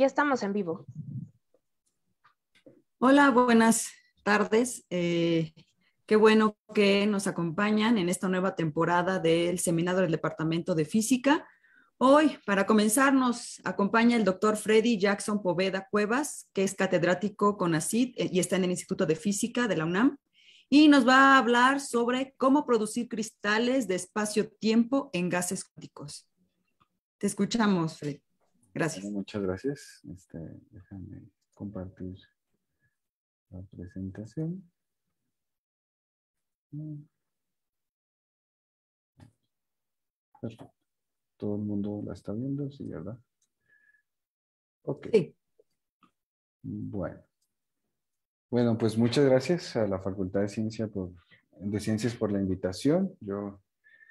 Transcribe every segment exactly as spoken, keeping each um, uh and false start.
Ya estamos en vivo. Hola, buenas tardes. Eh, qué bueno que nos acompañan en esta nueva temporada del Seminario del Departamento de Física. Hoy, para comenzar, nos acompaña el doctor Freddy Jackson Poveda Cuevas, que es catedrático CONACYT y está en el Instituto de Física de la UNAM, y nos va a hablar sobre cómo producir cristales de espacio-tiempo en gases cuánticos. Te escuchamos, Freddy. Gracias. Bueno, muchas gracias. Este, déjame compartir la presentación. Perfecto. Todo el mundo la está viendo, sí, ¿verdad? Ok. Sí. Bueno. Bueno, pues muchas gracias a la Facultad de, Ciencia por, de Ciencias por la invitación. Yo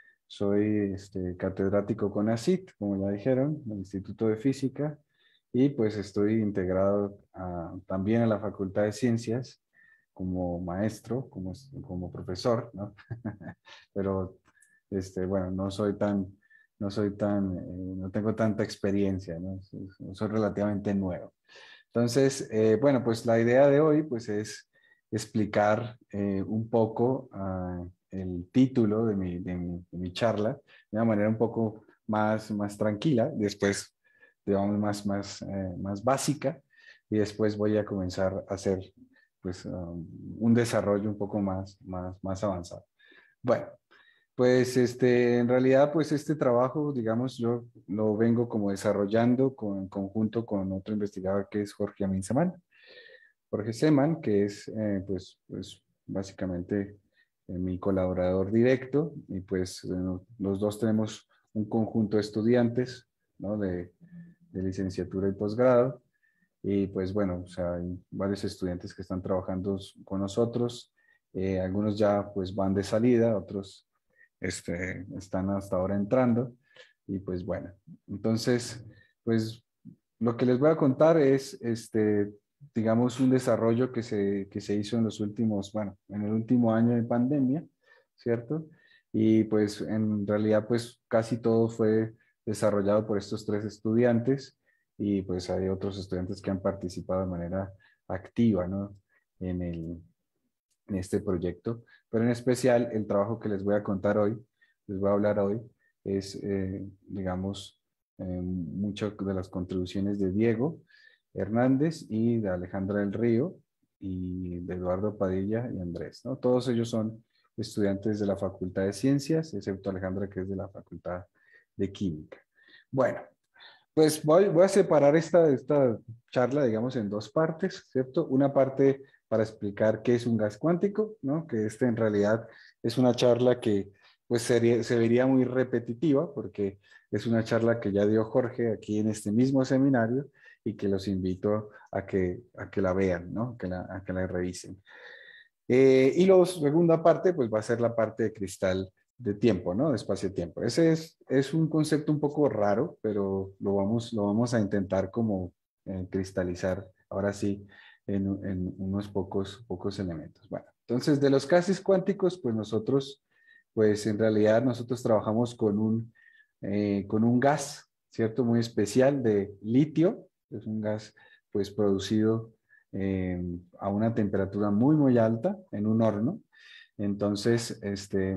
soy este, catedrático CONACYT, como ya dijeron, en el Instituto de Física, y pues estoy integrado a, también a la Facultad de Ciencias como maestro, como, como profesor, ¿no? Pero, este, bueno, no soy tan, no soy tan, eh, no tengo tanta experiencia, ¿no? Soy, soy relativamente nuevo. Entonces, eh, bueno, pues la idea de hoy, pues es explicar eh, un poco uh, el título de mi, de, mi, de mi charla de una manera un poco más, más tranquila, después, digamos, más, más, eh, más básica, y después voy a comenzar a hacer pues, um, un desarrollo un poco más, más, más avanzado. Bueno, pues este, en realidad, pues este trabajo, digamos, yo lo vengo como desarrollando con, en conjunto con otro investigador que es Jorge Amin Seman. Jorge Seman, que es, eh, pues, pues, básicamente eh, mi colaborador directo, y pues eh, los dos tenemos un conjunto de estudiantes, ¿no? de, de licenciatura y posgrado, y pues bueno, o sea, hay varios estudiantes que están trabajando con nosotros, eh, algunos ya pues van de salida, otros este, están hasta ahora entrando, y pues bueno, entonces, pues lo que les voy a contar es, este, digamos, un desarrollo que se, que se hizo en los últimos, bueno, en el último año de pandemia, ¿cierto? Y pues en realidad, pues casi todo fue desarrollado por estos tres estudiantes, y pues hay otros estudiantes que han participado de manera activa, ¿no? En, el, en este proyecto, pero en especial el trabajo que les voy a contar hoy, les voy a hablar hoy, es, eh, digamos, eh, muchas de las contribuciones de Diego Hernández y de Alejandra del Río y de Eduardo Padilla y Andrés, ¿no? Todos ellos son estudiantes de la Facultad de Ciencias, excepto Alejandra, que es de la Facultad de Química. Bueno, pues voy, voy a separar esta, esta charla, digamos, en dos partes, ¿cierto? Una parte para explicar qué es un gas cuántico, ¿no? Que este en realidad es una charla que pues sería, se vería muy repetitiva porque es una charla que ya dio Jorge aquí en este mismo seminario y que los invito a que, a que la vean, ¿no? Que la, a que la revisen. Eh, y la segunda parte pues va a ser la parte de cristal de tiempo, ¿no? De espacio-tiempo. Ese es, es un concepto un poco raro, pero lo vamos, lo vamos a intentar como eh, cristalizar ahora sí en, en unos pocos, pocos elementos. Bueno, entonces de los gases cuánticos, pues nosotros, pues en realidad nosotros trabajamos con un, eh, con un gas, ¿cierto? Muy especial de litio. Es un gas pues producido eh, a una temperatura muy, muy alta en un horno. Entonces, este...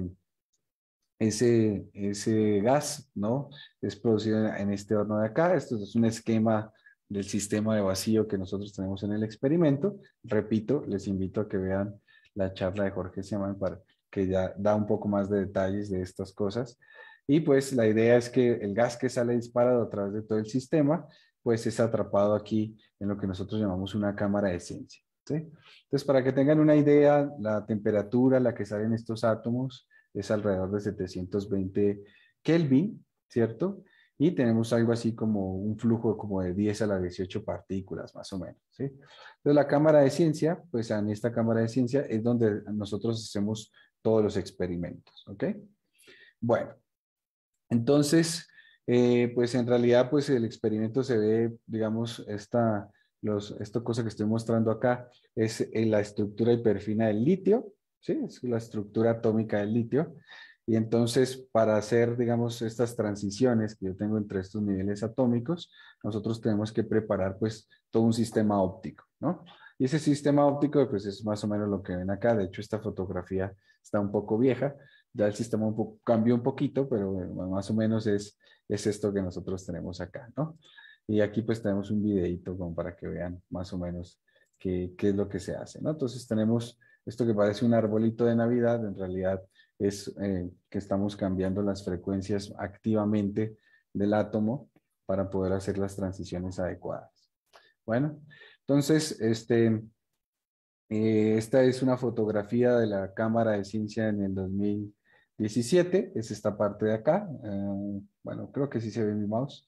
Ese, ese gas, ¿no? Es producido en este horno de acá. Esto es un esquema del sistema de vacío que nosotros tenemos en el experimento. Repito, les invito a que vean la charla de Jorge Seman para que ya da un poco más de detalles de estas cosas. Y pues la idea es que el gas que sale disparado a través de todo el sistema, pues es atrapado aquí en lo que nosotros llamamos una cámara de ciencia, ¿sí? Entonces, para que tengan una idea, la temperatura a la que salen estos átomos es alrededor de setecientos veinte Kelvin, ¿cierto? Y tenemos algo así como un flujo como de diez a la dieciocho partículas, más o menos, ¿sí? Entonces, la cámara de ciencia, pues en esta cámara de ciencia es donde nosotros hacemos todos los experimentos, ¿ok? Bueno, entonces, eh, pues en realidad, pues el experimento se ve, digamos, esta, los, esta cosa que estoy mostrando acá es la estructura hiperfina del litio, ¿sí? Es la estructura atómica del litio. Y entonces, para hacer, digamos, estas transiciones que yo tengo entre estos niveles atómicos, nosotros tenemos que preparar, pues, todo un sistema óptico, ¿no? Y ese sistema óptico, pues, es más o menos lo que ven acá. De hecho, esta fotografía está un poco vieja. Ya el sistema un poco, cambió un poquito, pero bueno, más o menos es, es esto que nosotros tenemos acá, ¿no? Y aquí, pues, tenemos un videito como para que vean más o menos qué, qué es lo que se hace, ¿no? Entonces, tenemos esto que parece un arbolito de Navidad, en realidad es eh, que estamos cambiando las frecuencias activamente del átomo para poder hacer las transiciones adecuadas. Bueno, entonces, este, eh, esta es una fotografía de la Cámara de Ciencia en el dos mil diecisiete, es esta parte de acá, eh, bueno, creo que sí se ve mi mouse,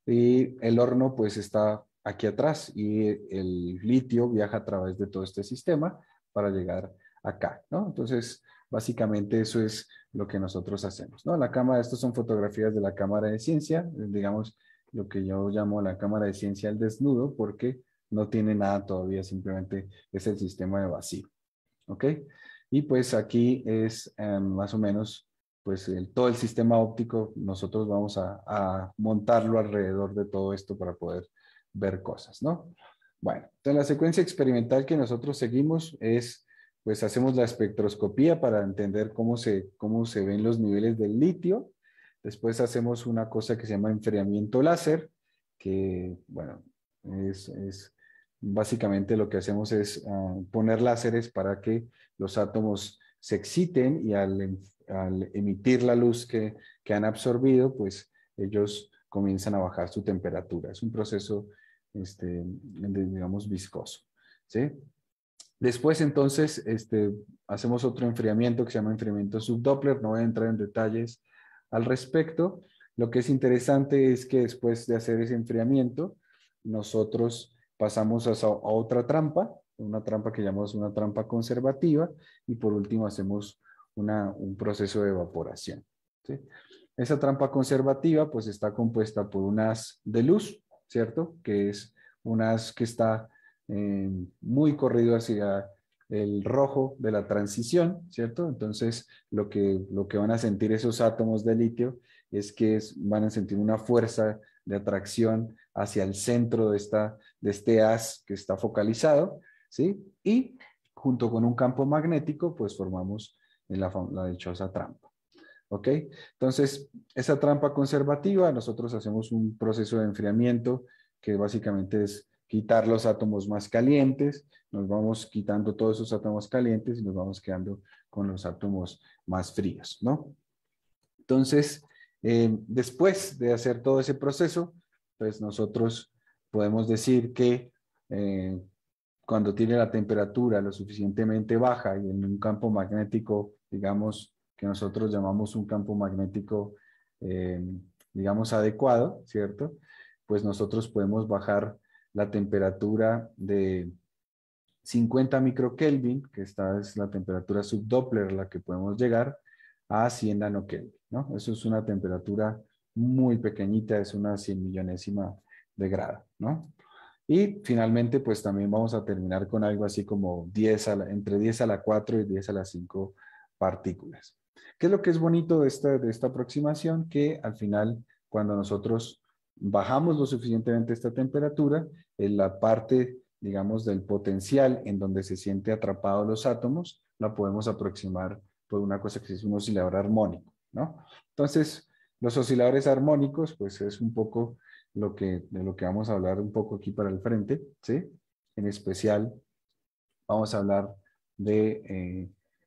y el horno pues está aquí atrás y el litio viaja a través de todo este sistema para llegar acá, ¿no? Entonces, básicamente eso es lo que nosotros hacemos, ¿no? La cámara, estas son fotografías de la Cámara de Ciencia, digamos, lo que yo llamo la Cámara de Ciencia al desnudo, porque no tiene nada todavía, simplemente es el sistema de vacío, ¿ok? Y pues aquí es eh, más o menos, pues el, todo el sistema óptico, nosotros vamos a, a montarlo alrededor de todo esto para poder ver cosas, ¿no? Bueno, entonces la secuencia experimental que nosotros seguimos es, pues hacemos la espectroscopía para entender cómo se, cómo se ven los niveles del litio. Después hacemos una cosa que se llama enfriamiento láser, que, bueno, es, es básicamente lo que hacemos es uh, poner láseres para que los átomos se exciten y al, al emitir la luz que, que han absorbido, pues ellos comienzan a bajar su temperatura. Es un proceso, este, digamos, viscoso, ¿sí? Después, entonces, este, hacemos otro enfriamiento que se llama enfriamiento subdoppler. No voy a entrar en detalles al respecto. Lo que es interesante es que después de hacer ese enfriamiento, nosotros pasamos a, a otra trampa, una trampa que llamamos una trampa conservativa, y por último hacemos una, un proceso de evaporación, ¿sí? Esa trampa conservativa pues está compuesta por un haz de luz, ¿cierto? Que es un haz que está eh, muy corrido hacia el rojo de la transición, ¿cierto? Entonces, lo que, lo que van a sentir esos átomos de litio es que es, van a sentir una fuerza de atracción hacia el centro de, esta, de este haz que está focalizado, ¿sí? Y junto con un campo magnético, pues formamos la, la dichosa trampa. ¿Ok? Entonces, esa trampa conservativa, nosotros hacemos un proceso de enfriamiento que básicamente es quitar los átomos más calientes, nos vamos quitando todos esos átomos calientes y nos vamos quedando con los átomos más fríos, ¿no? Entonces, eh, después de hacer todo ese proceso, pues nosotros podemos decir que eh, cuando tiene la temperatura lo suficientemente baja y en un campo magnético, digamos, que nosotros llamamos un campo magnético, eh, digamos, adecuado, ¿cierto? Pues nosotros podemos bajar la temperatura de cincuenta microkelvin, que esta es la temperatura subdoppler a la que podemos llegar, a cien nanokelvin, ¿no? Eso es una temperatura muy pequeñita, es una cien millonésima de grado, ¿no? Y finalmente, pues también vamos a terminar con algo así como diez a la, entre diez a la cuatro y diez a la cinco partículas. ¿Qué es lo que es bonito de esta, de esta aproximación? Que al final, cuando nosotros bajamos lo suficientemente esta temperatura, en la parte, digamos, del potencial en donde se siente atrapados los átomos, la podemos aproximar por una cosa que es un oscilador armónico, ¿no? Entonces, los osciladores armónicos, pues es un poco lo que, de lo que vamos a hablar un poco aquí para el frente, ¿sí? En especial, vamos a hablar de, eh,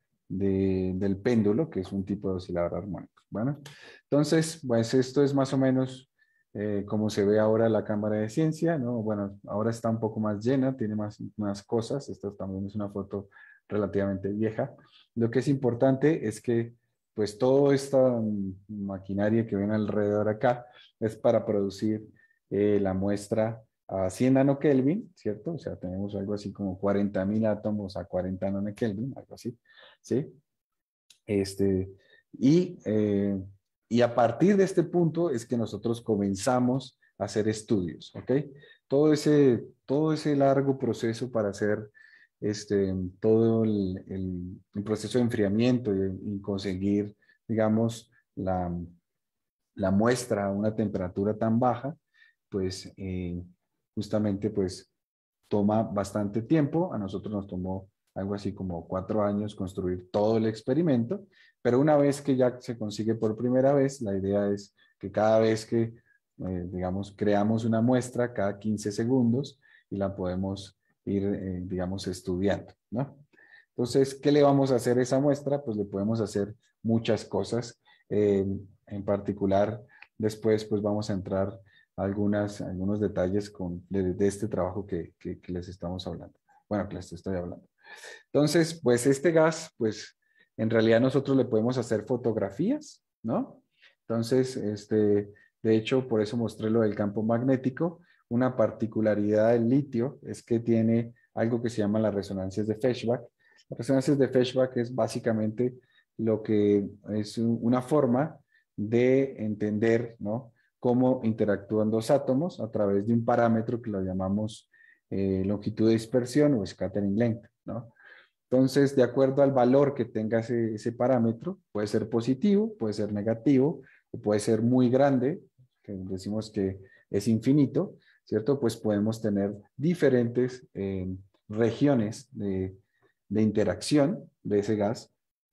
de, del péndulo, que es un tipo de oscilador armónico. Bueno, entonces, pues esto es más o menos eh, como se ve ahora la cámara de ciencia, ¿no? Bueno, ahora está un poco más llena, tiene más, más cosas. Esta también es una foto relativamente vieja. Lo que es importante es que, pues, toda esta maquinaria que ven alrededor acá es para producir eh, la muestra a cien nanokelvin, ¿cierto? O sea, tenemos algo así como cuarenta mil átomos a cuarenta nanokelvin, algo así, ¿sí? Este, y, eh, y a partir de este punto es que nosotros comenzamos a hacer estudios, ¿ok? Todo ese, todo ese largo proceso para hacer este, todo el, el, el proceso de enfriamiento y, y conseguir digamos, la, la muestra a una temperatura tan baja, pues eh, justamente pues toma bastante tiempo. A nosotros nos tomó algo así como cuatro años construir todo el experimento, pero una vez que ya se consigue por primera vez, la idea es que cada vez que, eh, digamos, creamos una muestra cada quince segundos y la podemos ir, eh, digamos, estudiando, ¿no? Entonces, ¿qué le vamos a hacer a esa muestra? Pues le podemos hacer muchas cosas. Eh, en particular, después pues vamos a entrar a algunas, algunos detalles con, de, de este trabajo que, que, que les estamos hablando. Bueno, que les estoy hablando. Entonces, pues este gas, pues en realidad nosotros le podemos hacer fotografías, ¿no? Entonces, este, de hecho, por eso mostré lo del campo magnético. Una particularidad del litio es que tiene algo que se llama las resonancias de Feshbach. Las resonancias de Feshbach es básicamente lo que es una forma de entender, ¿no?, cómo interactúan dos átomos a través de un parámetro que lo llamamos eh, longitud de dispersión o scattering length, ¿no? Entonces, de acuerdo al valor que tenga ese, ese parámetro, puede ser positivo, puede ser negativo, o puede ser muy grande, que decimos que es infinito, ¿cierto? Pues podemos tener diferentes eh, regiones de, de interacción de ese gas,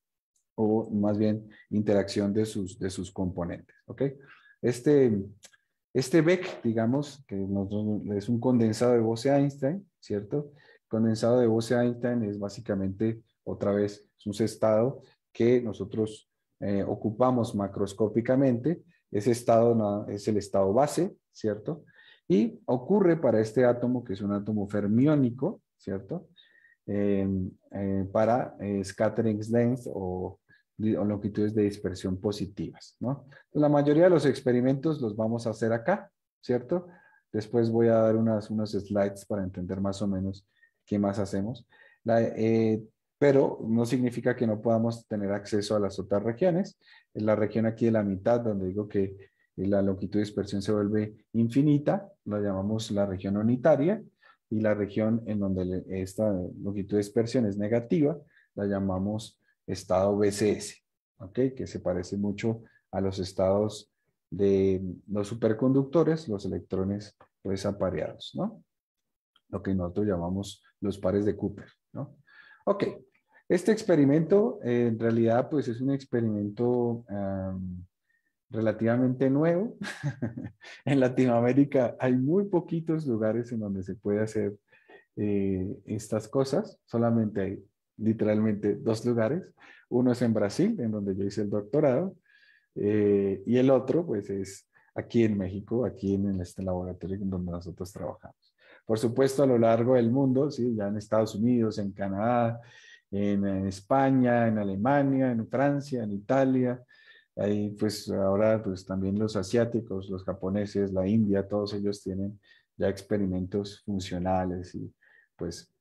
o más bien interacción de sus, de sus componentes, ¿ok? Este, este Beck, digamos, que nosotros, es un condensado de Bose-Einstein, ¿cierto? Condensado de Bose-Einstein es básicamente, otra vez, es un estado que nosotros eh, ocupamos macroscópicamente. Ese estado no, es el estado base, ¿cierto? Y ocurre para este átomo, que es un átomo fermiónico, ¿cierto? Eh, eh, para eh, scattering length o, o longitudes de dispersión positivas, ¿no? La mayoría de los experimentos los vamos a hacer acá, ¿cierto? Después voy a dar unas, unos slides para entender más o menos qué más hacemos. La, eh, pero no significa que no podamos tener acceso a las otras regiones. En la región aquí de la mitad, donde digo que la longitud de dispersión se vuelve infinita, la llamamos la región unitaria, y la región en donde esta longitud de dispersión es negativa, la llamamos estado B C S, ¿ok? Que se parece mucho a los estados de los superconductores, los electrones pues apareados, ¿no? Lo que nosotros llamamos los pares de Cooper, ¿no? Ok, este experimento eh, en realidad pues es un experimento um, relativamente nuevo. En Latinoamérica hay muy poquitos lugares en donde se puede hacer eh, estas cosas. Solamente hay literalmente dos lugares. Uno es en Brasil, en donde yo hice el doctorado, eh, y el otro pues es aquí en México, aquí en este laboratorio en donde nosotros trabajamos. Por supuesto, a lo largo del mundo, ¿sí? Ya en Estados Unidos, en Canadá, en, en España, en Alemania, en Francia, en Italia. Ahí pues ahora pues también los asiáticos, los japoneses, la India, todos ellos tienen ya experimentos funcionales y pues,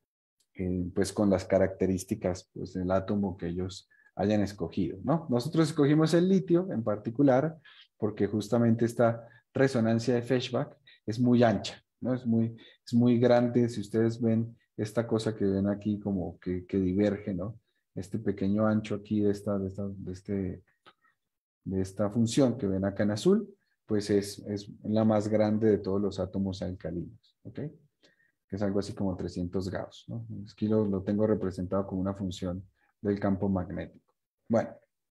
eh, pues con las características pues del átomo que ellos hayan escogido, ¿no? Nosotros escogimos el litio en particular porque justamente esta resonancia de Feshbach es muy ancha, ¿no? Es muy, es muy grande. Si ustedes ven esta cosa que ven aquí como que, que diverge, ¿no? Este pequeño ancho aquí de esta, de esta, de este de esta función que ven acá en azul, pues es, es la más grande de todos los átomos alcalinos, ¿ok? Que es algo así como trescientos Gauss, ¿no? Aquí lo, lo tengo representado como una función del campo magnético. Bueno,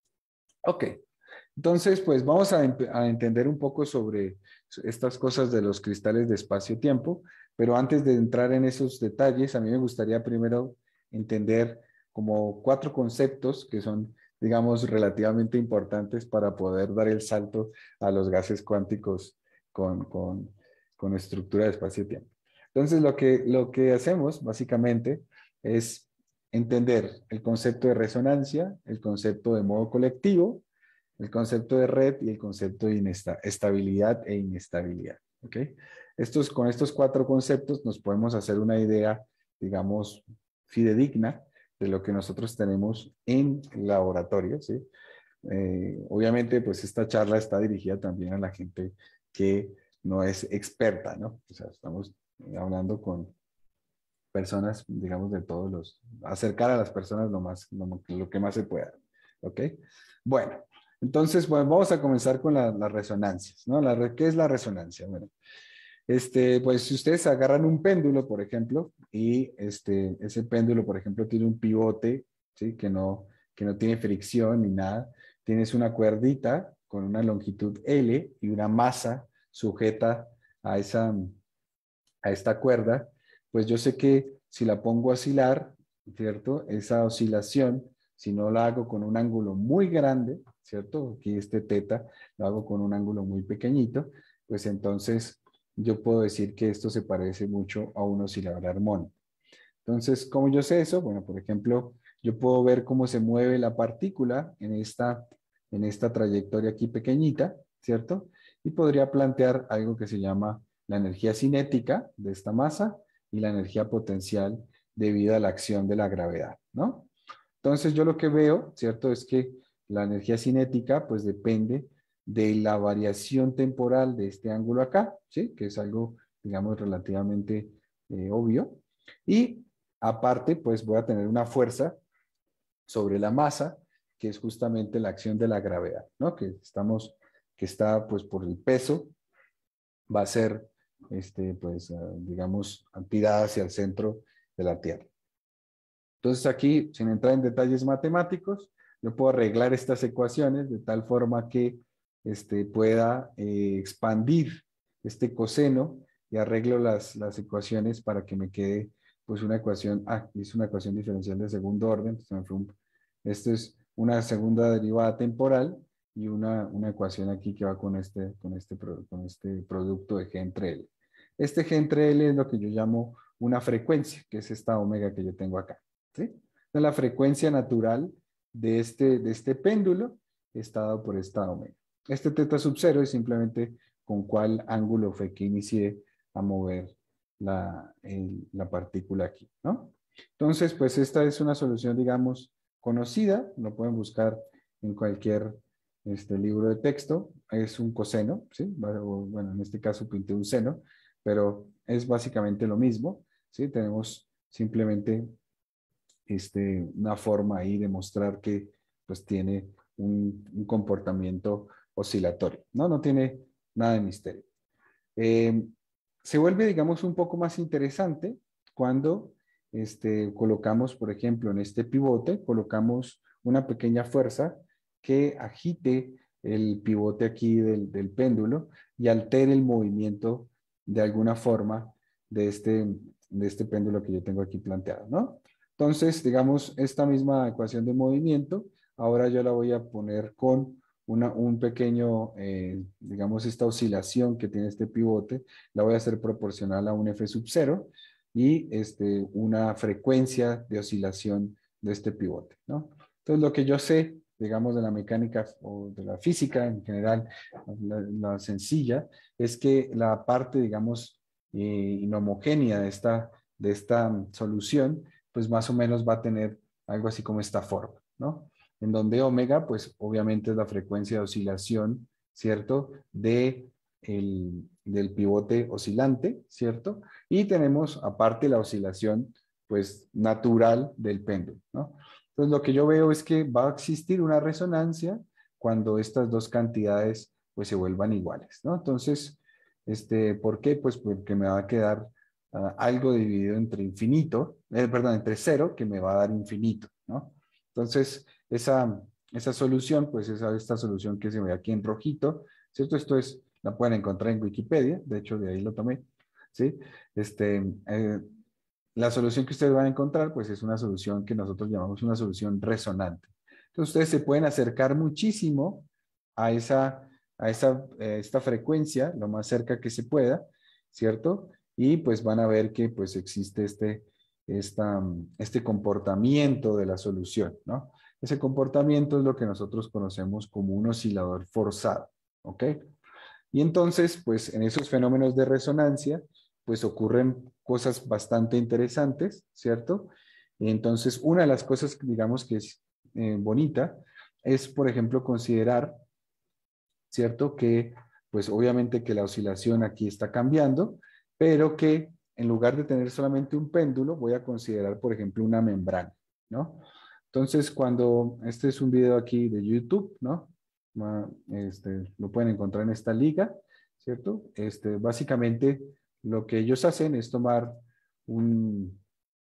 ok. Entonces, pues vamos a, a entender un poco sobre estas cosas de los cristales de espacio-tiempo, pero antes de entrar en esos detalles, a mí me gustaría primero entender como cuatro conceptos que son, digamos, relativamente importantes para poder dar el salto a los gases cuánticos con, con, con estructura de espacio-tiempo. Entonces, lo que, lo que hacemos básicamente es entender el concepto de resonancia, el concepto de modo colectivo, el concepto de red y el concepto de estabilidad e inestabilidad. ¿Ok? Estos, con estos cuatro conceptos nos podemos hacer una idea, digamos, fidedigna de lo que nosotros tenemos en el laboratorio. ¿Sí? Eh, obviamente, pues esta charla está dirigida también a la gente que no es experta, ¿no? O sea, estamos hablando con personas, digamos, de todos los, acercar a las personas lo, más, lo, lo que más se pueda. ¿Ok? Bueno, entonces bueno, vamos a comenzar con la, las resonancias, ¿no? La, ¿qué es la resonancia? Bueno, este, pues si ustedes agarran un péndulo, por ejemplo, y este, ese péndulo, por ejemplo, tiene un pivote, ¿sí? Que no, que no tiene fricción ni nada. Tienes una cuerdita con una longitud L y una masa sujeta a, esa, a esta cuerda, pues yo sé que si la pongo a oscilar, ¿cierto? Esa oscilación, si no la hago con un ángulo muy grande, ¿cierto? Aquí este teta lo hago con un ángulo muy pequeñito, pues entonces yo puedo decir que esto se parece mucho a un oscilador armónico. Entonces, ¿cómo yo sé eso? Bueno, por ejemplo, yo puedo ver cómo se mueve la partícula en esta, en esta trayectoria aquí pequeñita, ¿cierto? Y podría plantear algo que se llama la energía cinética de esta masa y la energía potencial debido a la acción de la gravedad, ¿no? Entonces, yo lo que veo, ¿cierto? Es que la energía cinética, pues depende de la variación temporal de este ángulo acá, ¿sí? Que es algo, digamos, relativamente eh, obvio. Y aparte, pues voy a tener una fuerza sobre la masa, que es justamente la acción de la gravedad, ¿no? Que estamos, que está, pues, por el peso, va a ser, este, pues, uh, digamos, tirada hacia el centro de la Tierra. Entonces aquí, sin entrar en detalles matemáticos, yo puedo arreglar estas ecuaciones de tal forma que este, pueda eh, expandir este coseno y arreglo las, las ecuaciones para que me quede pues una ecuación, ah, es una ecuación diferencial de segundo orden. Esto es una segunda derivada temporal y una, una ecuación aquí que va con este, con, este, con este producto de G entre L. Este G entre L es lo que yo llamo una frecuencia, que es esta omega que yo tengo acá. ¿Sí? Entonces, la frecuencia natural de este, de este péndulo está dado por esta omega. Este teta sub cero es simplemente con cuál ángulo fue que inicié a mover la, el, la partícula aquí, ¿no? Entonces, pues esta es una solución, digamos, conocida. Lo pueden buscar en cualquier este, libro de texto. Es un coseno, ¿sí? Bueno, en este caso pinté un seno, pero es básicamente lo mismo, ¿sí? Tenemos simplemente este, una forma ahí de mostrar que pues tiene un, un comportamiento oscilatorio, ¿no? No tiene nada de misterio. Eh, se vuelve, digamos, un poco más interesante cuando este, colocamos, por ejemplo, en este pivote, colocamos una pequeña fuerza que agite el pivote aquí del, del péndulo y altere el movimiento de alguna forma de este, de este péndulo que yo tengo aquí planteado, ¿no? Entonces, digamos, esta misma ecuación de movimiento, ahora yo la voy a poner con una, un pequeño, eh, digamos, esta oscilación que tiene este pivote, la voy a hacer proporcional a un F sub cero y este, una frecuencia de oscilación de este pivote, ¿no? Entonces, lo que yo sé, digamos, de la mecánica o de la física en general, la, la sencilla, es que la parte, digamos, eh, inhomogénea de esta, de esta solución, pues más o menos va a tener algo así como esta forma, ¿no? En donde omega, pues obviamente es la frecuencia de oscilación, ¿cierto? De el, del pivote oscilante, ¿cierto? Y tenemos aparte la oscilación, pues natural del péndulo, ¿no? Entonces lo que yo veo es que va a existir una resonancia cuando estas dos cantidades, pues se vuelvan iguales, ¿no? Entonces, este, ¿por qué? Pues porque me va a quedar uh, algo dividido entre infinito, eh, perdón, entre cero, que me va a dar infinito, ¿no? Entonces, esa, esa solución, pues es esta solución que se ve aquí en rojito, ¿cierto? Esto es, la pueden encontrar en Wikipedia, de hecho de ahí lo tomé, ¿sí? Este, eh, la solución que ustedes van a encontrar, pues es una solución que nosotros llamamos una solución resonante. Entonces, ustedes se pueden acercar muchísimo a esa, a esa eh, esta frecuencia, lo más cerca que se pueda, ¿cierto? Y pues van a ver que pues existe este, esta, este comportamiento de la solución, ¿no? Ese comportamiento es lo que nosotros conocemos como un oscilador forzado, ¿ok? Y entonces, pues en esos fenómenos de resonancia, pues ocurren cosas bastante interesantes, ¿cierto? Entonces, una de las cosas, digamos, que es eh, bonita, es, por ejemplo, considerar, ¿cierto? Que, pues obviamente que la oscilación aquí está cambiando, pero que en lugar de tener solamente un péndulo, voy a considerar, por ejemplo, una membrana, ¿no? Entonces, cuando, este es un video aquí de YouTube, ¿no? Este, lo pueden encontrar en esta liga, ¿cierto? Este, básicamente, lo que ellos hacen es tomar un,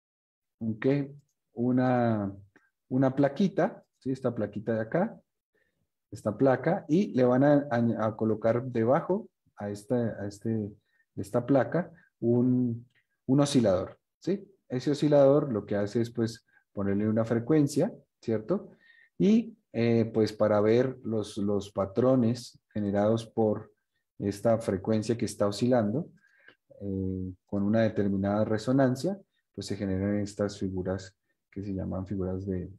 un ¿qué? Una, una plaquita, ¿sí? Esta plaquita de acá, esta placa, y le van a, a, a colocar debajo a esta, a este, esta placa un, un oscilador, ¿sí? Ese oscilador lo que hace es, pues, ponerle una frecuencia, ¿cierto? Y, eh, pues, para ver los, los patrones generados por esta frecuencia que está oscilando, eh, con una determinada resonancia, pues se generan estas figuras que se llaman figuras de,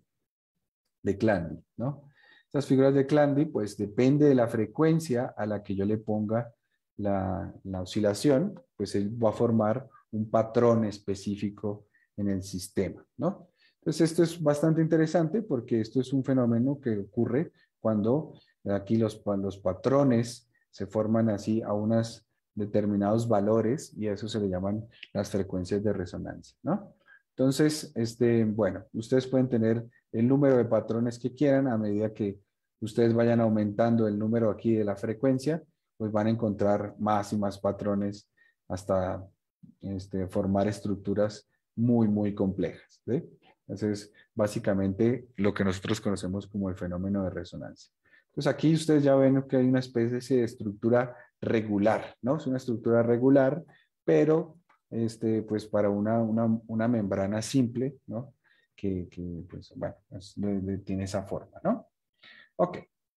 de Clandy, ¿no? Estas figuras de Clandy, pues depende de la frecuencia a la que yo le ponga la, la oscilación, pues él va a formar un patrón específico en el sistema, ¿no? Entonces esto es bastante interesante porque esto es un fenómeno que ocurre cuando aquí los, los patrones se forman así a unos determinados valores y a eso se le llaman las frecuencias de resonancia, ¿no? Entonces, este, bueno, ustedes pueden tener el número de patrones que quieran a medida que ustedes vayan aumentando el número aquí de la frecuencia, pues van a encontrar más y más patrones hasta este, formar estructuras muy, muy complejas, ¿sí? Entonces, básicamente lo que nosotros conocemos como el fenómeno de resonancia. Pues aquí ustedes ya ven que hay una especie de estructura regular, ¿no? Es una estructura regular, pero este, pues para una, una, una membrana simple, ¿no? Que, que pues, bueno, es, de, de, tiene esa forma, ¿no? Ok.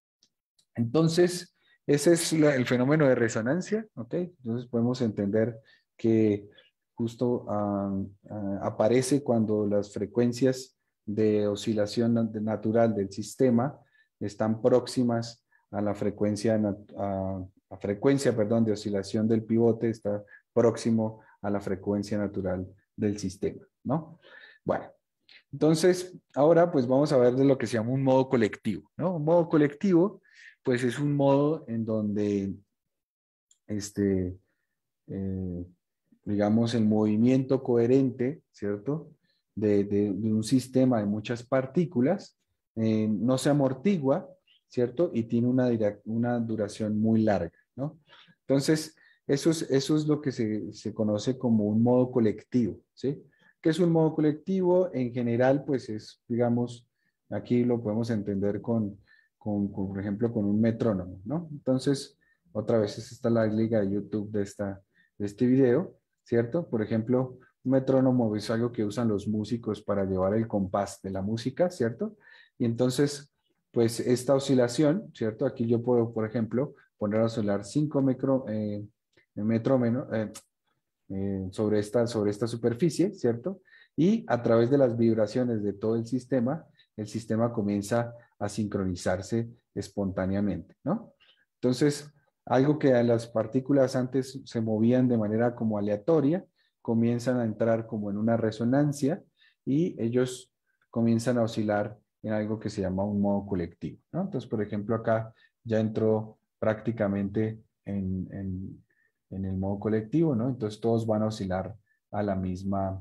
Entonces, ese es la, el fenómeno de resonancia, ¿ok? Entonces podemos entender que justo uh, uh, aparece cuando las frecuencias de oscilación natural del sistema están próximas a la frecuencia, a, a frecuencia, perdón, de oscilación del pivote, está próximo a la frecuencia natural del sistema, ¿no? Bueno, entonces ahora pues vamos a ver de lo que se llama un modo colectivo, ¿no? Un modo colectivo pues es un modo en donde este, eh, digamos, el movimiento coherente, ¿cierto? De, de, de un sistema de muchas partículas eh, no se amortigua, ¿cierto? Y tiene una, una duración muy larga, ¿no? Entonces, eso es, eso es lo que se, se conoce como un modo colectivo, ¿sí? ¿Qué es un modo colectivo? En general, pues es, digamos, aquí lo podemos entender con, con, con por ejemplo, con un metrónomo, ¿no? Entonces, otra vez, esta está la liga de YouTube de, esta, de este video, ¿cierto? Por ejemplo, un metrónomo es algo que usan los músicos para llevar el compás de la música, ¿cierto? Y entonces, pues esta oscilación, ¿cierto? Aquí yo puedo, por ejemplo, poner a oscilar cinco micro, eh, metrómenos eh, eh, sobre, esta, sobre esta superficie, ¿cierto? Y a través de las vibraciones de todo el sistema, el sistema comienza a sincronizarse espontáneamente, ¿no? Entonces, algo que a las partículas antes se movían de manera como aleatoria, comienzan a entrar como en una resonancia y ellos comienzan a oscilar en algo que se llama un modo colectivo, ¿no? Entonces, por ejemplo, acá ya entró prácticamente en, en, en el modo colectivo, ¿no? Entonces todos van a oscilar a la misma,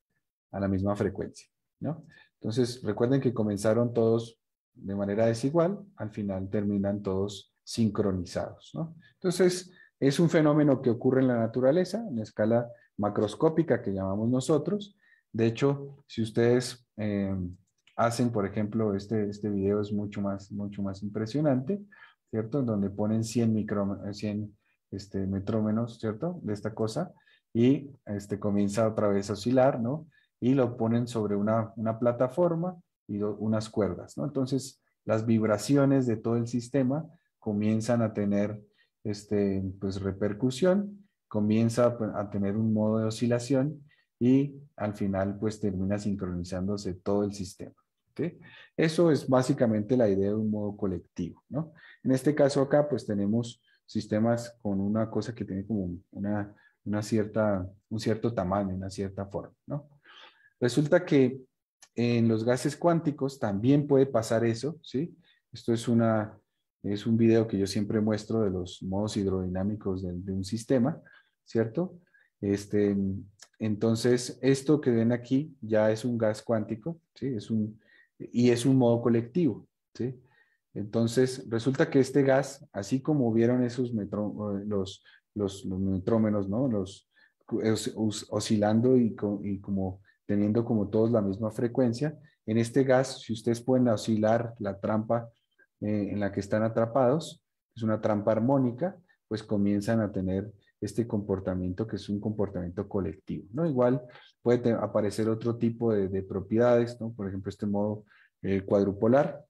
a la misma frecuencia, ¿no? Entonces, recuerden que comenzaron todos de manera desigual, al final terminan todos sincronizados, ¿no? Entonces, es un fenómeno que ocurre en la naturaleza, en escala macroscópica que llamamos nosotros. De hecho, si ustedes eh, hacen, por ejemplo, este, este video es mucho más, mucho más impresionante, ¿cierto? Donde ponen cien, micro, cien este, metrómenos, ¿cierto? De esta cosa, y este, comienza otra vez a oscilar, ¿no? Y lo ponen sobre una, una plataforma y do, unas cuerdas, ¿no? Entonces, las vibraciones de todo el sistema comienzan a tener este, pues, repercusión, comienza a, a tener un modo de oscilación y al final pues termina sincronizándose todo el sistema. ¿Okay? Eso es básicamente la idea de un modo colectivo, ¿no? En este caso acá pues tenemos sistemas con una cosa que tiene como una, una cierta, un cierto tamaño, una cierta forma, ¿no? Resulta que en los gases cuánticos también puede pasar eso, ¿sí? Esto es, una, es un video que yo siempre muestro de los modos hidrodinámicos de, de un sistema, ¿cierto? Este, entonces, esto que ven aquí ya es un gas cuántico, ¿sí? Es un, y es un modo colectivo, ¿sí? Entonces, resulta que este gas, así como vieron esos metro, los, los, los metrómenos, ¿no? Los, os, os, oscilando y, co, y como teniendo como todos la misma frecuencia, en este gas, si ustedes pueden oscilar la trampa eh, en la que están atrapados, es una trampa armónica, pues comienzan a tener este comportamiento que es un comportamiento colectivo, ¿no? Igual puede aparecer otro tipo de, de propiedades, ¿no? Por ejemplo, este modo eh, cuadrupolar.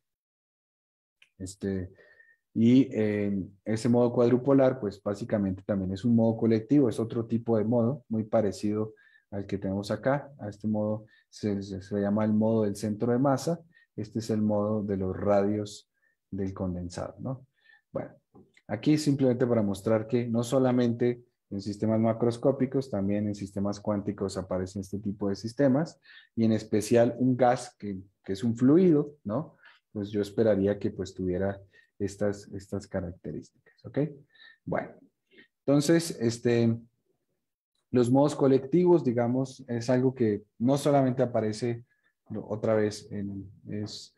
Este, y eh, ese modo cuadrupolar, pues básicamente también es un modo colectivo, es otro tipo de modo, muy parecido al que tenemos acá. A este modo se, se, se llama el modo del centro de masa. Este es el modo de los radios del condensado, ¿no? Bueno, aquí simplemente para mostrar que no solamente en sistemas macroscópicos, también en sistemas cuánticos aparecen este tipo de sistemas, y en especial un gas que, que es un fluido, ¿no? Pues yo esperaría que pues tuviera estas, estas características, ¿ok? Bueno, entonces, este, los modos colectivos, digamos, es algo que no solamente aparece otra vez en, es,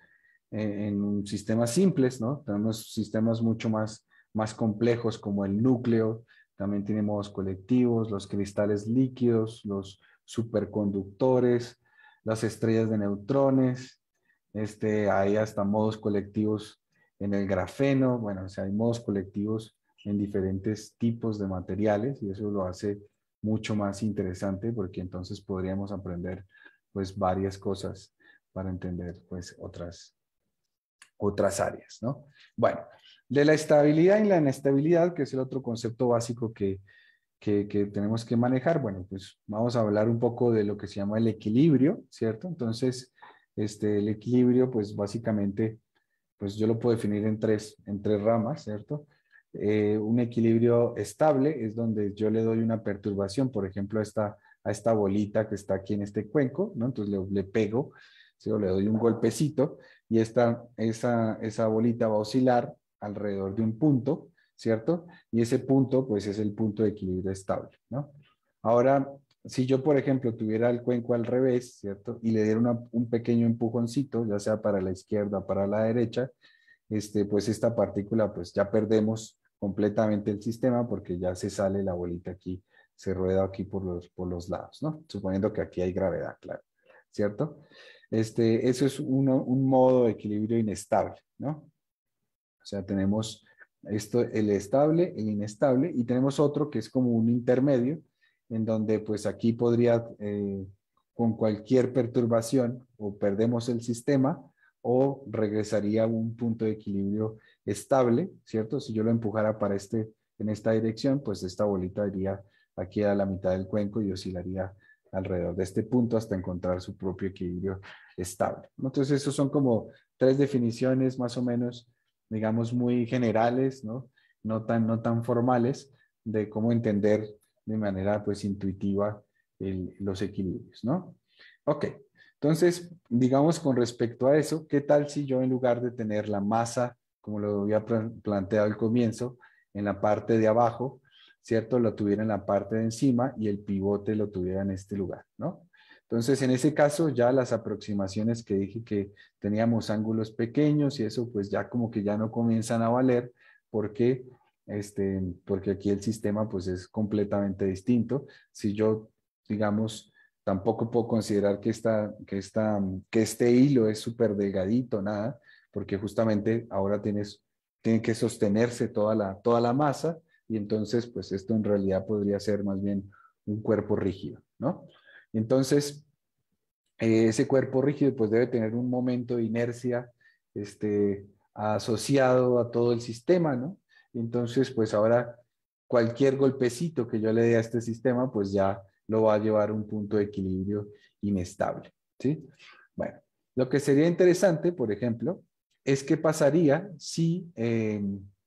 en sistemas simples, ¿no? Tenemos sistemas mucho más, más complejos como el núcleo, también tiene modos colectivos, los cristales líquidos, los superconductores, las estrellas de neutrones, este, hay hasta modos colectivos en el grafeno, bueno, o sea, hay modos colectivos en diferentes tipos de materiales y eso lo hace mucho más interesante porque entonces podríamos aprender pues varias cosas para entender pues otras, otras áreas, ¿no? Bueno, de la estabilidad y la inestabilidad, que es el otro concepto básico que, que, que tenemos que manejar, bueno, pues vamos a hablar un poco de lo que se llama el equilibrio, ¿cierto? Entonces, este, el equilibrio, pues básicamente, pues yo lo puedo definir en tres, en tres ramas, ¿cierto? Eh, un equilibrio estable es donde yo le doy una perturbación, por ejemplo, a esta, a esta bolita que está aquí en este cuenco, ¿no? Entonces le, le pego, ¿sí? O le doy un golpecito y esta, esa, esa bolita va a oscilar alrededor de un punto, ¿cierto? Y ese punto, pues es el punto de equilibrio estable, ¿no? Ahora, si yo, por ejemplo, tuviera el cuenco al revés, ¿cierto? Y le diera una, un pequeño empujoncito, ya sea para la izquierda o para la derecha, este, pues esta partícula, pues ya perdemos completamente el sistema porque ya se sale la bolita aquí, se rueda aquí por los, por los lados, ¿no? Suponiendo que aquí hay gravedad, claro, ¿cierto? Este, eso es uno, un modo de equilibrio inestable, ¿no? O sea, tenemos esto, el estable, el inestable, y tenemos otro que es como un intermedio, en donde pues aquí podría, eh, con cualquier perturbación, o perdemos el sistema, o regresaría a un punto de equilibrio estable, ¿cierto? Si yo lo empujara para este, en esta dirección, pues esta bolita iría aquí a la mitad del cuenco y oscilaría alrededor de este punto hasta encontrar su propio equilibrio estable. Entonces, esos son como tres definiciones más o menos, digamos, muy generales, ¿no? No tan, no tan formales de cómo entender de manera, pues, intuitiva el, los equilibrios, ¿no? Ok, entonces, digamos, con respecto a eso, ¿qué tal si yo en lugar de tener la masa, como lo había planteado al comienzo, en la parte de abajo, ¿cierto? Lo tuviera en la parte de encima y el pivote lo tuviera en este lugar, ¿no? Entonces, en ese caso, ya las aproximaciones que dije que teníamos ángulos pequeños y eso, pues ya como que ya no comienzan a valer porque, este, porque aquí el sistema pues es completamente distinto. Si yo, digamos, tampoco puedo considerar que, esta, que, esta, que este hilo es súper delgadito, nada, porque justamente ahora tienes, tiene que sostenerse toda la, toda la masa y entonces pues esto en realidad podría ser más bien un cuerpo rígido, ¿no? Entonces, eh, ese cuerpo rígido pues debe tener un momento de inercia este, asociado a todo el sistema, ¿no? Entonces, pues ahora cualquier golpecito que yo le dé a este sistema, pues ya lo va a llevar a un punto de equilibrio inestable, ¿sí? Bueno, lo que sería interesante, por ejemplo, es qué pasaría si, eh,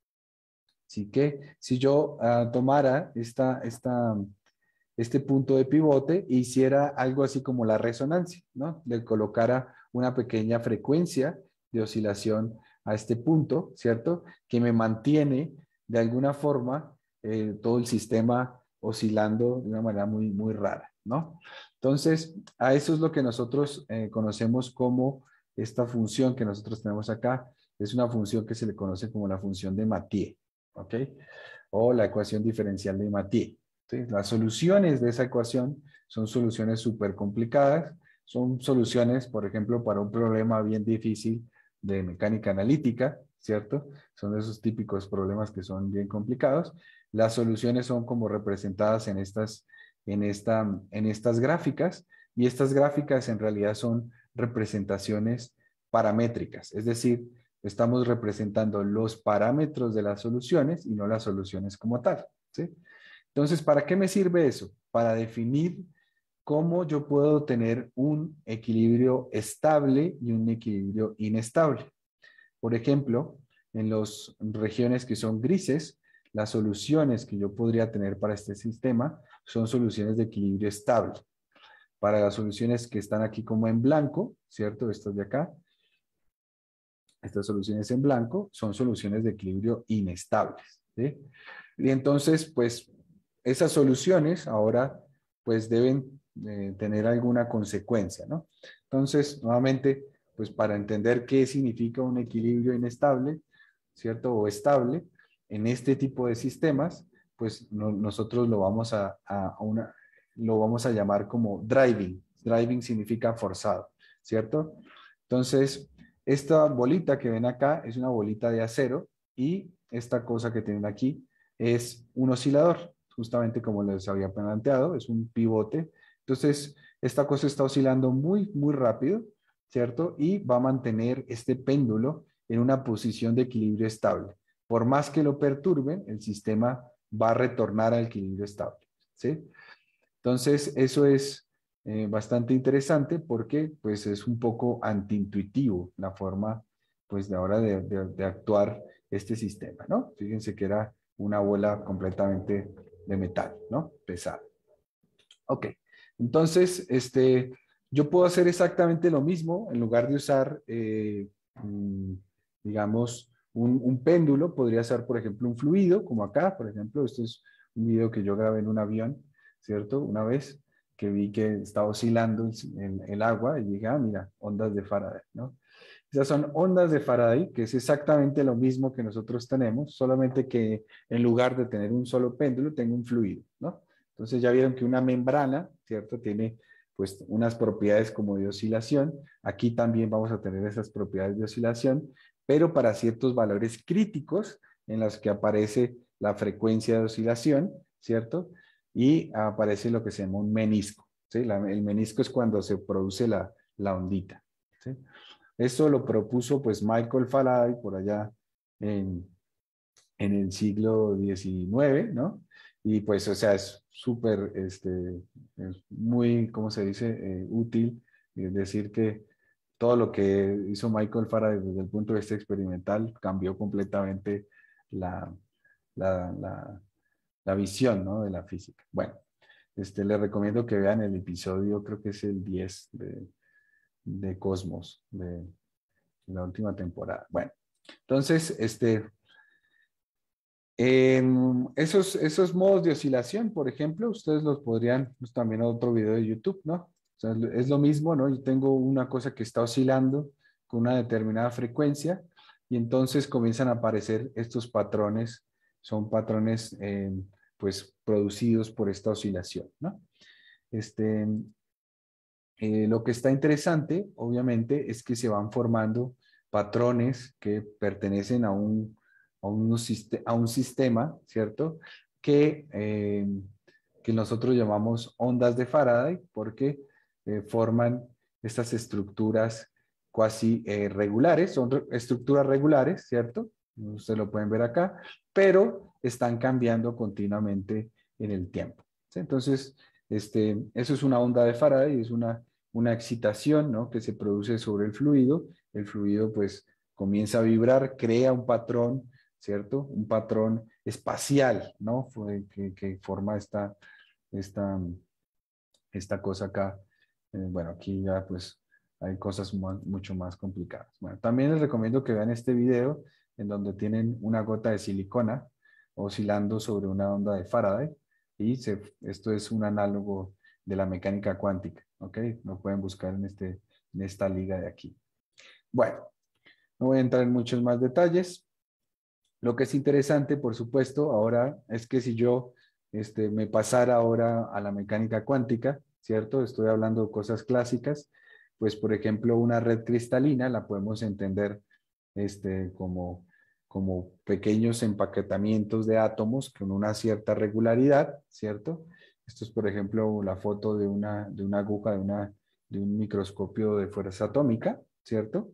si, que, si yo uh, tomara esta, esta este punto de pivote e hiciera algo así como la resonancia, ¿no? Le colocara una pequeña frecuencia de oscilación a este punto, ¿cierto? Que me mantiene de alguna forma eh, todo el sistema oscilando de una manera muy, muy rara, ¿no? Entonces, a eso es lo que nosotros eh, conocemos como esta función que nosotros tenemos acá es una función que se le conoce como la función de Mathieu, ¿ok? O la ecuación diferencial de Mathieu. ¿Sí? Las soluciones de esa ecuación son soluciones súper complicadas, son soluciones, por ejemplo, para un problema bien difícil de mecánica analítica, ¿cierto? Son esos típicos problemas que son bien complicados. Las soluciones son como representadas en estas, en esta, en estas gráficas, y estas gráficas en realidad son representaciones paramétricas, es decir, estamos representando los parámetros de las soluciones y no las soluciones como tal, ¿sí? Entonces, ¿para qué me sirve eso? Para definir cómo yo puedo tener un equilibrio estable y un equilibrio inestable. Por ejemplo, en las regiones que son grises, las soluciones que yo podría tener para este sistema son soluciones de equilibrio estable. Para las soluciones que están aquí como en blanco, ¿cierto? Estas de acá, estas soluciones en blanco son soluciones de equilibrio inestables, ¿sí? Y entonces, pues, esas soluciones ahora, pues, deben eh, tener alguna consecuencia, ¿no? Entonces, nuevamente, pues, para entender qué significa un equilibrio inestable, ¿cierto? O estable, en este tipo de sistemas, pues, no, nosotros lo vamos a, a una, lo vamos a llamar como driving. Driving significa forzado, ¿cierto? Entonces, esta bolita que ven acá es una bolita de acero y esta cosa que tienen aquí es un oscilador, justamente como les había planteado, es un pivote. Entonces, esta cosa está oscilando muy, muy rápido, ¿cierto? Y va a mantener este péndulo en una posición de equilibrio estable. Por más que lo perturben, el sistema va a retornar al equilibrio estable, ¿sí? Entonces, eso es eh, bastante interesante porque pues es un poco antiintuitivo la forma pues de ahora de, de, de actuar este sistema, ¿no? Fíjense que era una bola completamente de metal, ¿no? Pesada. Ok, entonces este, yo puedo hacer exactamente lo mismo en lugar de usar, eh, mm, digamos, un, un péndulo, podría ser, por ejemplo, un fluido, como acá, por ejemplo, esto es un video que yo grabé en un avión, ¿cierto? Una vez que vi que estaba oscilando el, el agua y dije, ah, mira, ondas de Faraday, ¿no? Esas son ondas de Faraday, que es exactamente lo mismo que nosotros tenemos, solamente que en lugar de tener un solo péndulo, tengo un fluido, ¿no? Entonces ya vieron que una membrana, ¿cierto? Tiene pues unas propiedades como de oscilación. Aquí también vamos a tener esas propiedades de oscilación, pero para ciertos valores críticos en los que aparece la frecuencia de oscilación, ¿cierto? Y aparece lo que se llama un menisco, ¿sí? La, el menisco es cuando se produce la, la ondita, ¿sí? Esto lo propuso pues Michael Faraday por allá en, en el siglo diecinueve, ¿no? Y pues, o sea, es súper, este, es muy, ¿cómo se dice? Eh, útil eh, decir que todo lo que hizo Michael Faraday desde el punto de vista experimental cambió completamente la, la, la, la visión, ¿no? De la física. Bueno, este, les recomiendo que vean el episodio, creo que es el diez de, de Cosmos, de la última temporada. Bueno, entonces, este, eh, esos, esos modos de oscilación, por ejemplo, ustedes los podrían, pues, también otro video de YouTube, ¿no? O sea, es lo mismo, ¿no? Yo tengo una cosa que está oscilando con una determinada frecuencia y entonces comienzan a aparecer estos patrones, son patrones, eh, pues, producidos por esta oscilación, ¿no? Este, eh, lo que está interesante, obviamente, es que se van formando patrones que pertenecen a un, a un, a un sistema, ¿cierto? Que, eh, que nosotros llamamos ondas de Faraday porque eh, forman estas estructuras cuasi eh, regulares, son re estructuras regulares, ¿cierto? Ustedes lo pueden ver acá, pero están cambiando continuamente en el tiempo, ¿sí? Entonces, este, eso es una onda de Faraday, es una una excitación, ¿no? Que se produce sobre el fluido. El fluido pues comienza a vibrar, crea un patrón, ¿cierto? Un patrón espacial, ¿no? Que, que forma esta, esta, esta cosa acá. Eh, bueno, aquí ya pues hay cosas más, mucho más complicadas. Bueno, también les recomiendo que vean este video en donde tienen una gota de silicona oscilando sobre una onda de Faraday y se, esto es un análogo de la mecánica cuántica, ¿ok? Lo pueden buscar en, este, en esta liga de aquí. Bueno, no voy a entrar en muchos más detalles. Lo que es interesante, por supuesto, ahora es que si yo este, me pasara ahora a la mecánica cuántica, ¿cierto? Estoy hablando de cosas clásicas, pues por ejemplo una red cristalina la podemos entender este, como, como pequeños empaquetamientos de átomos con una cierta regularidad, ¿cierto? Esto es por ejemplo la foto de una, de una aguja de, una, de un microscopio de fuerza atómica, ¿cierto?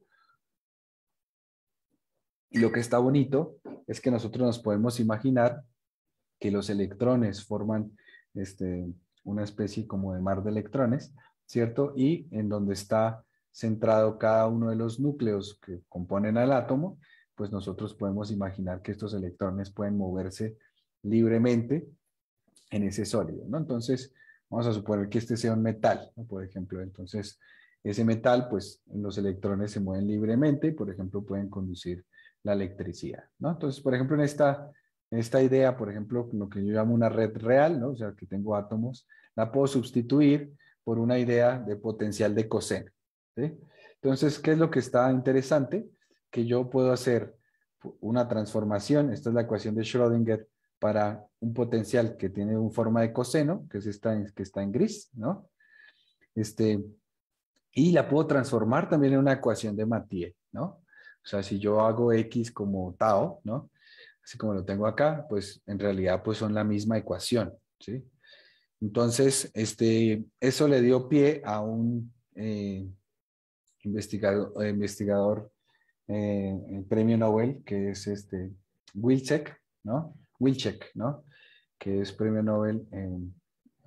Y lo que está bonito es que nosotros nos podemos imaginar que los electrones forman este, una especie como de mar de electrones, ¿cierto? Y en donde está centrado cada uno de los núcleos que componen al átomo, pues nosotros podemos imaginar que estos electrones pueden moverse libremente en ese sólido, ¿no? Entonces, vamos a suponer que este sea un metal, ¿no? Por ejemplo, entonces, ese metal, pues los electrones se mueven libremente y, por ejemplo, pueden conducir la electricidad, ¿no? Entonces, por ejemplo, en esta, en esta idea, por ejemplo, lo que yo llamo una red real, ¿no? O sea, que tengo átomos, la puedo sustituir por una idea de potencial de coseno, ¿sí? Entonces, ¿qué es lo que está interesante? Que yo puedo hacer una transformación, esta es la ecuación de Schrödinger, para un potencial que tiene una forma de coseno, que, es esta, que está en gris, ¿no? Este, y la puedo transformar también en una ecuación de Mathieu, ¿no? O sea, si yo hago X como tau, ¿no? Así como lo tengo acá, pues en realidad pues son la misma ecuación, ¿sí? Entonces, este, eso le dio pie a un eh, investigador, investigador eh, el premio Nobel, que es este Wilczek, ¿no? Wilczek, ¿no? Que es premio Nobel en,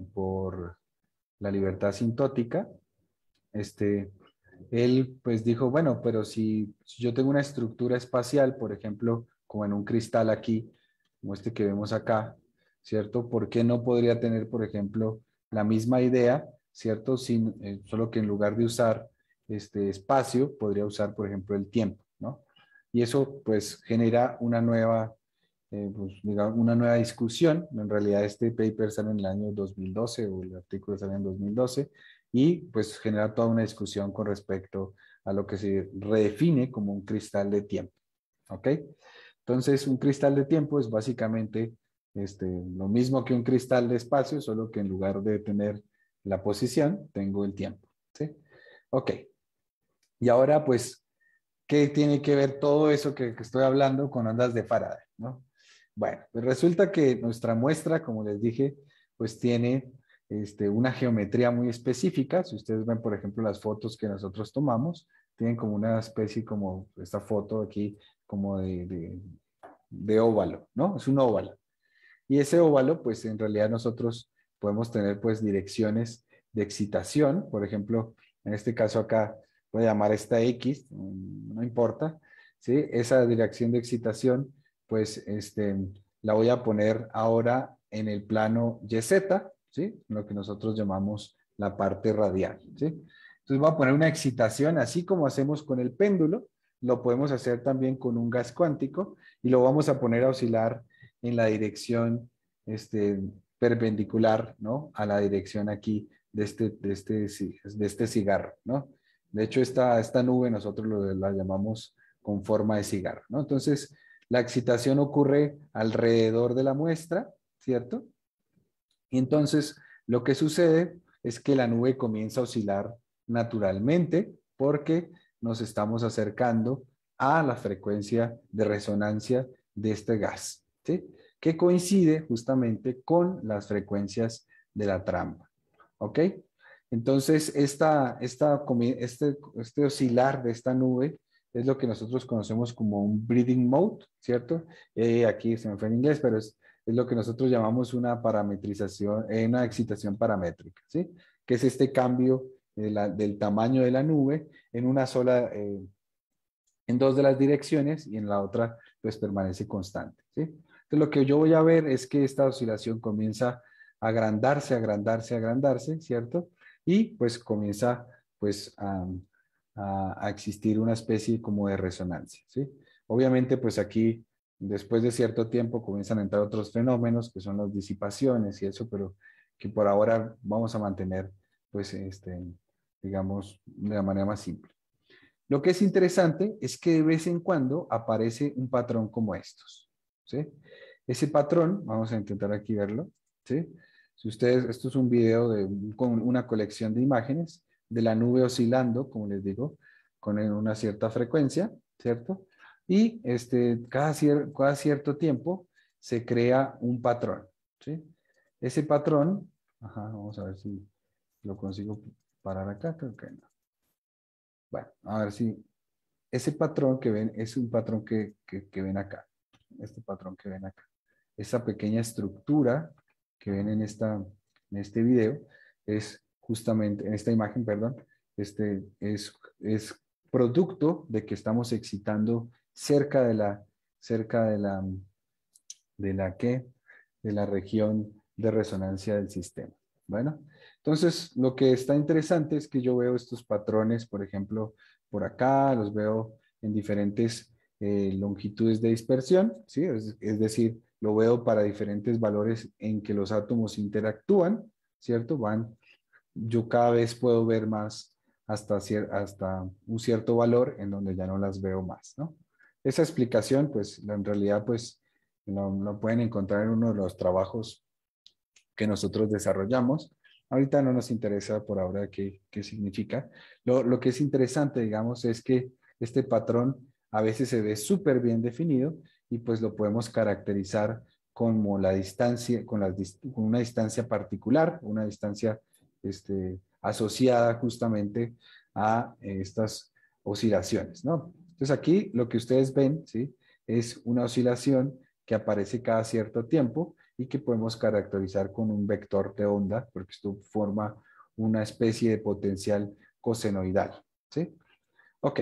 por la libertad sintótica. Este, él pues dijo, bueno, pero si, si yo tengo una estructura espacial, por ejemplo, como en un cristal aquí, como este que vemos acá, ¿cierto? ¿Por qué no podría tener, por ejemplo, la misma idea, ¿cierto? Sin, eh, solo que en lugar de usar este espacio, podría usar, por ejemplo, el tiempo, ¿no? Y eso pues genera una nueva, eh, pues, digamos, una nueva discusión. En realidad este paper sale en el año dos mil doce o el artículo sale en dos mil doce y pues genera toda una discusión con respecto a lo que se redefine como un cristal de tiempo. ¿Ok? Entonces, un cristal de tiempo es básicamente este, lo mismo que un cristal de espacio, solo que en lugar de tener la posición, tengo el tiempo. ¿Sí? Ok. Y ahora, pues, ¿qué tiene que ver todo eso que, que estoy hablando con ondas de Faraday? ¿No? Bueno, pues resulta que nuestra muestra, como les dije, pues tiene este, una geometría muy específica. Si ustedes ven, por ejemplo, las fotos que nosotros tomamos, tienen como una especie como esta foto aquí, como de, de, de óvalo, ¿no? Es un óvalo. Y ese óvalo, pues en realidad nosotros podemos tener pues direcciones de excitación. Por ejemplo, en este caso acá voy a llamar esta X, no importa, ¿sí? Esa dirección de excitación, pues este, la voy a poner ahora en el plano Y Z, ¿sí? Lo que nosotros llamamos la parte radial, ¿sí? Entonces voy a poner una excitación, así como hacemos con el péndulo, lo podemos hacer también con un gas cuántico y lo vamos a poner a oscilar en la dirección este, perpendicular, ¿no? A la dirección aquí de este, de este, de este cigarro, ¿no? De hecho, esta, esta nube nosotros lo, la llamamos con forma de cigarro, ¿no? Entonces, la excitación ocurre alrededor de la muestra, ¿cierto? Y entonces, lo que sucede es que la nube comienza a oscilar naturalmente porque nos estamos acercando a la frecuencia de resonancia de este gas, ¿sí? Que coincide justamente con las frecuencias de la trampa, ¿ok? Entonces, esta, esta, este, este oscilar de esta nube es lo que nosotros conocemos como un breathing mode, ¿cierto? Eh, aquí se me fue en inglés, pero es, es lo que nosotros llamamos una parametrización, eh, una excitación paramétrica, ¿sí? Que es este cambio de la, del tamaño de la nube en una sola, eh, en dos de las direcciones y en la otra pues permanece constante, ¿sí? Entonces lo que yo voy a ver es que esta oscilación comienza a agrandarse, agrandarse, agrandarse, ¿cierto? Y pues comienza pues a, a, a existir una especie como de resonancia, ¿sí? Obviamente pues aquí después de cierto tiempo comienzan a entrar otros fenómenos que son las disipaciones y eso, pero que por ahora vamos a mantener pues este, digamos, de la manera más simple. Lo que es interesante es que de vez en cuando aparece un patrón como estos, ¿sí? Ese patrón, vamos a intentar aquí verlo, ¿sí? Si ustedes, esto es un video de con una colección de imágenes de la nube oscilando, como les digo, con una cierta frecuencia, ¿cierto? Y este, cada, cier cada cierto tiempo se crea un patrón, ¿sí? Ese patrón, ajá, vamos a ver si lo consigo parar acá, creo que no. Bueno, a ver si ese patrón que ven es un patrón que, que, que ven acá, este patrón que ven acá. Esa pequeña estructura que ven en, esta, en este video es justamente, en esta imagen, perdón, este es, es producto de que estamos excitando cerca de la, cerca de la, de la que, de la región de resonancia del sistema. Bueno, entonces lo que está interesante es que yo veo estos patrones, por ejemplo, por acá, los veo en diferentes eh, longitudes de dispersión, ¿sí? Es, es decir, lo veo para diferentes valores en que los átomos interactúan, ¿cierto? Van, yo cada vez puedo ver más hasta, cier hasta un cierto valor en donde ya no las veo más, ¿no? Esa explicación, pues, en realidad, pues, lo, lo pueden encontrar en uno de los trabajos que nosotros desarrollamos. Ahorita no nos interesa por ahora qué, qué significa. Lo, lo que es interesante, digamos, es que este patrón a veces se ve súper bien definido y pues lo podemos caracterizar como la distancia, con, la, con una distancia particular, una distancia este, asociada justamente a estas oscilaciones, ¿no? Entonces aquí lo que ustedes ven, ¿sí? Es una oscilación que aparece cada cierto tiempo y que podemos caracterizar con un vector de onda, porque esto forma una especie de potencial cosenoidal, ¿sí? Ok.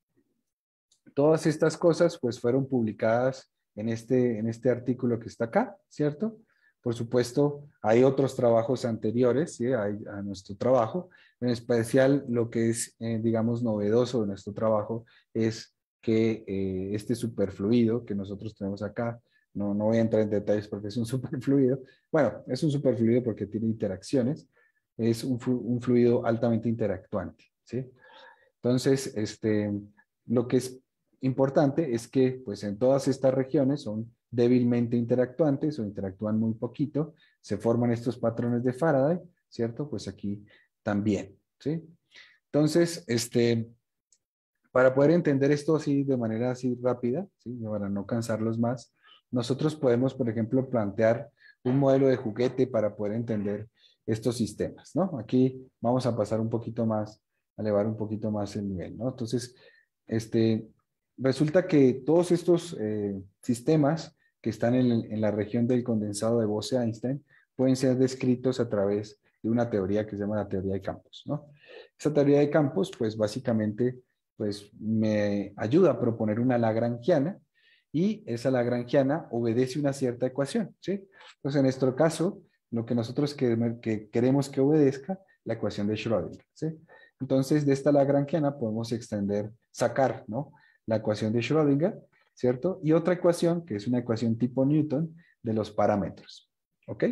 Todas estas cosas pues fueron publicadas en este, en este artículo que está acá, ¿cierto? Por supuesto, hay otros trabajos anteriores, ¿sí? Hay, a nuestro trabajo. En especial, lo que es, eh, digamos, novedoso de nuestro trabajo es que eh, este superfluido que nosotros tenemos acá, no, no voy a entrar en detalles porque es un superfluido. Bueno, es un superfluido porque tiene interacciones. Es un, un fluido altamente interactuante, ¿sí? Entonces, este, lo que es importante es que pues en todas estas regiones son débilmente interactuantes o interactúan muy poquito, se forman estos patrones de Faraday, ¿cierto? Pues aquí también, ¿sí? Entonces, este, para poder entender esto así de manera así rápida, ¿sí? Para no cansarlos más, nosotros podemos, por ejemplo, plantear un modelo de juguete para poder entender estos sistemas, ¿no? Aquí vamos a pasar un poquito más, a elevar un poquito más el nivel, ¿no? Entonces, este, resulta que todos estos eh, sistemas que están en, en la región del condensado de Bose-Einstein pueden ser descritos a través de una teoría que se llama la teoría de campos, ¿no? Esa teoría de campos, pues básicamente, pues me ayuda a proponer una lagrangiana y esa lagrangiana obedece una cierta ecuación, ¿sí? Entonces, en nuestro caso, lo que nosotros queremos que, queremos que obedezca, la ecuación de Schrödinger, ¿sí? Entonces, de esta lagrangiana podemos extender, sacar, ¿no? La ecuación de Schrödinger, ¿cierto? Y otra ecuación, que es una ecuación tipo Newton, de los parámetros, ¿ok?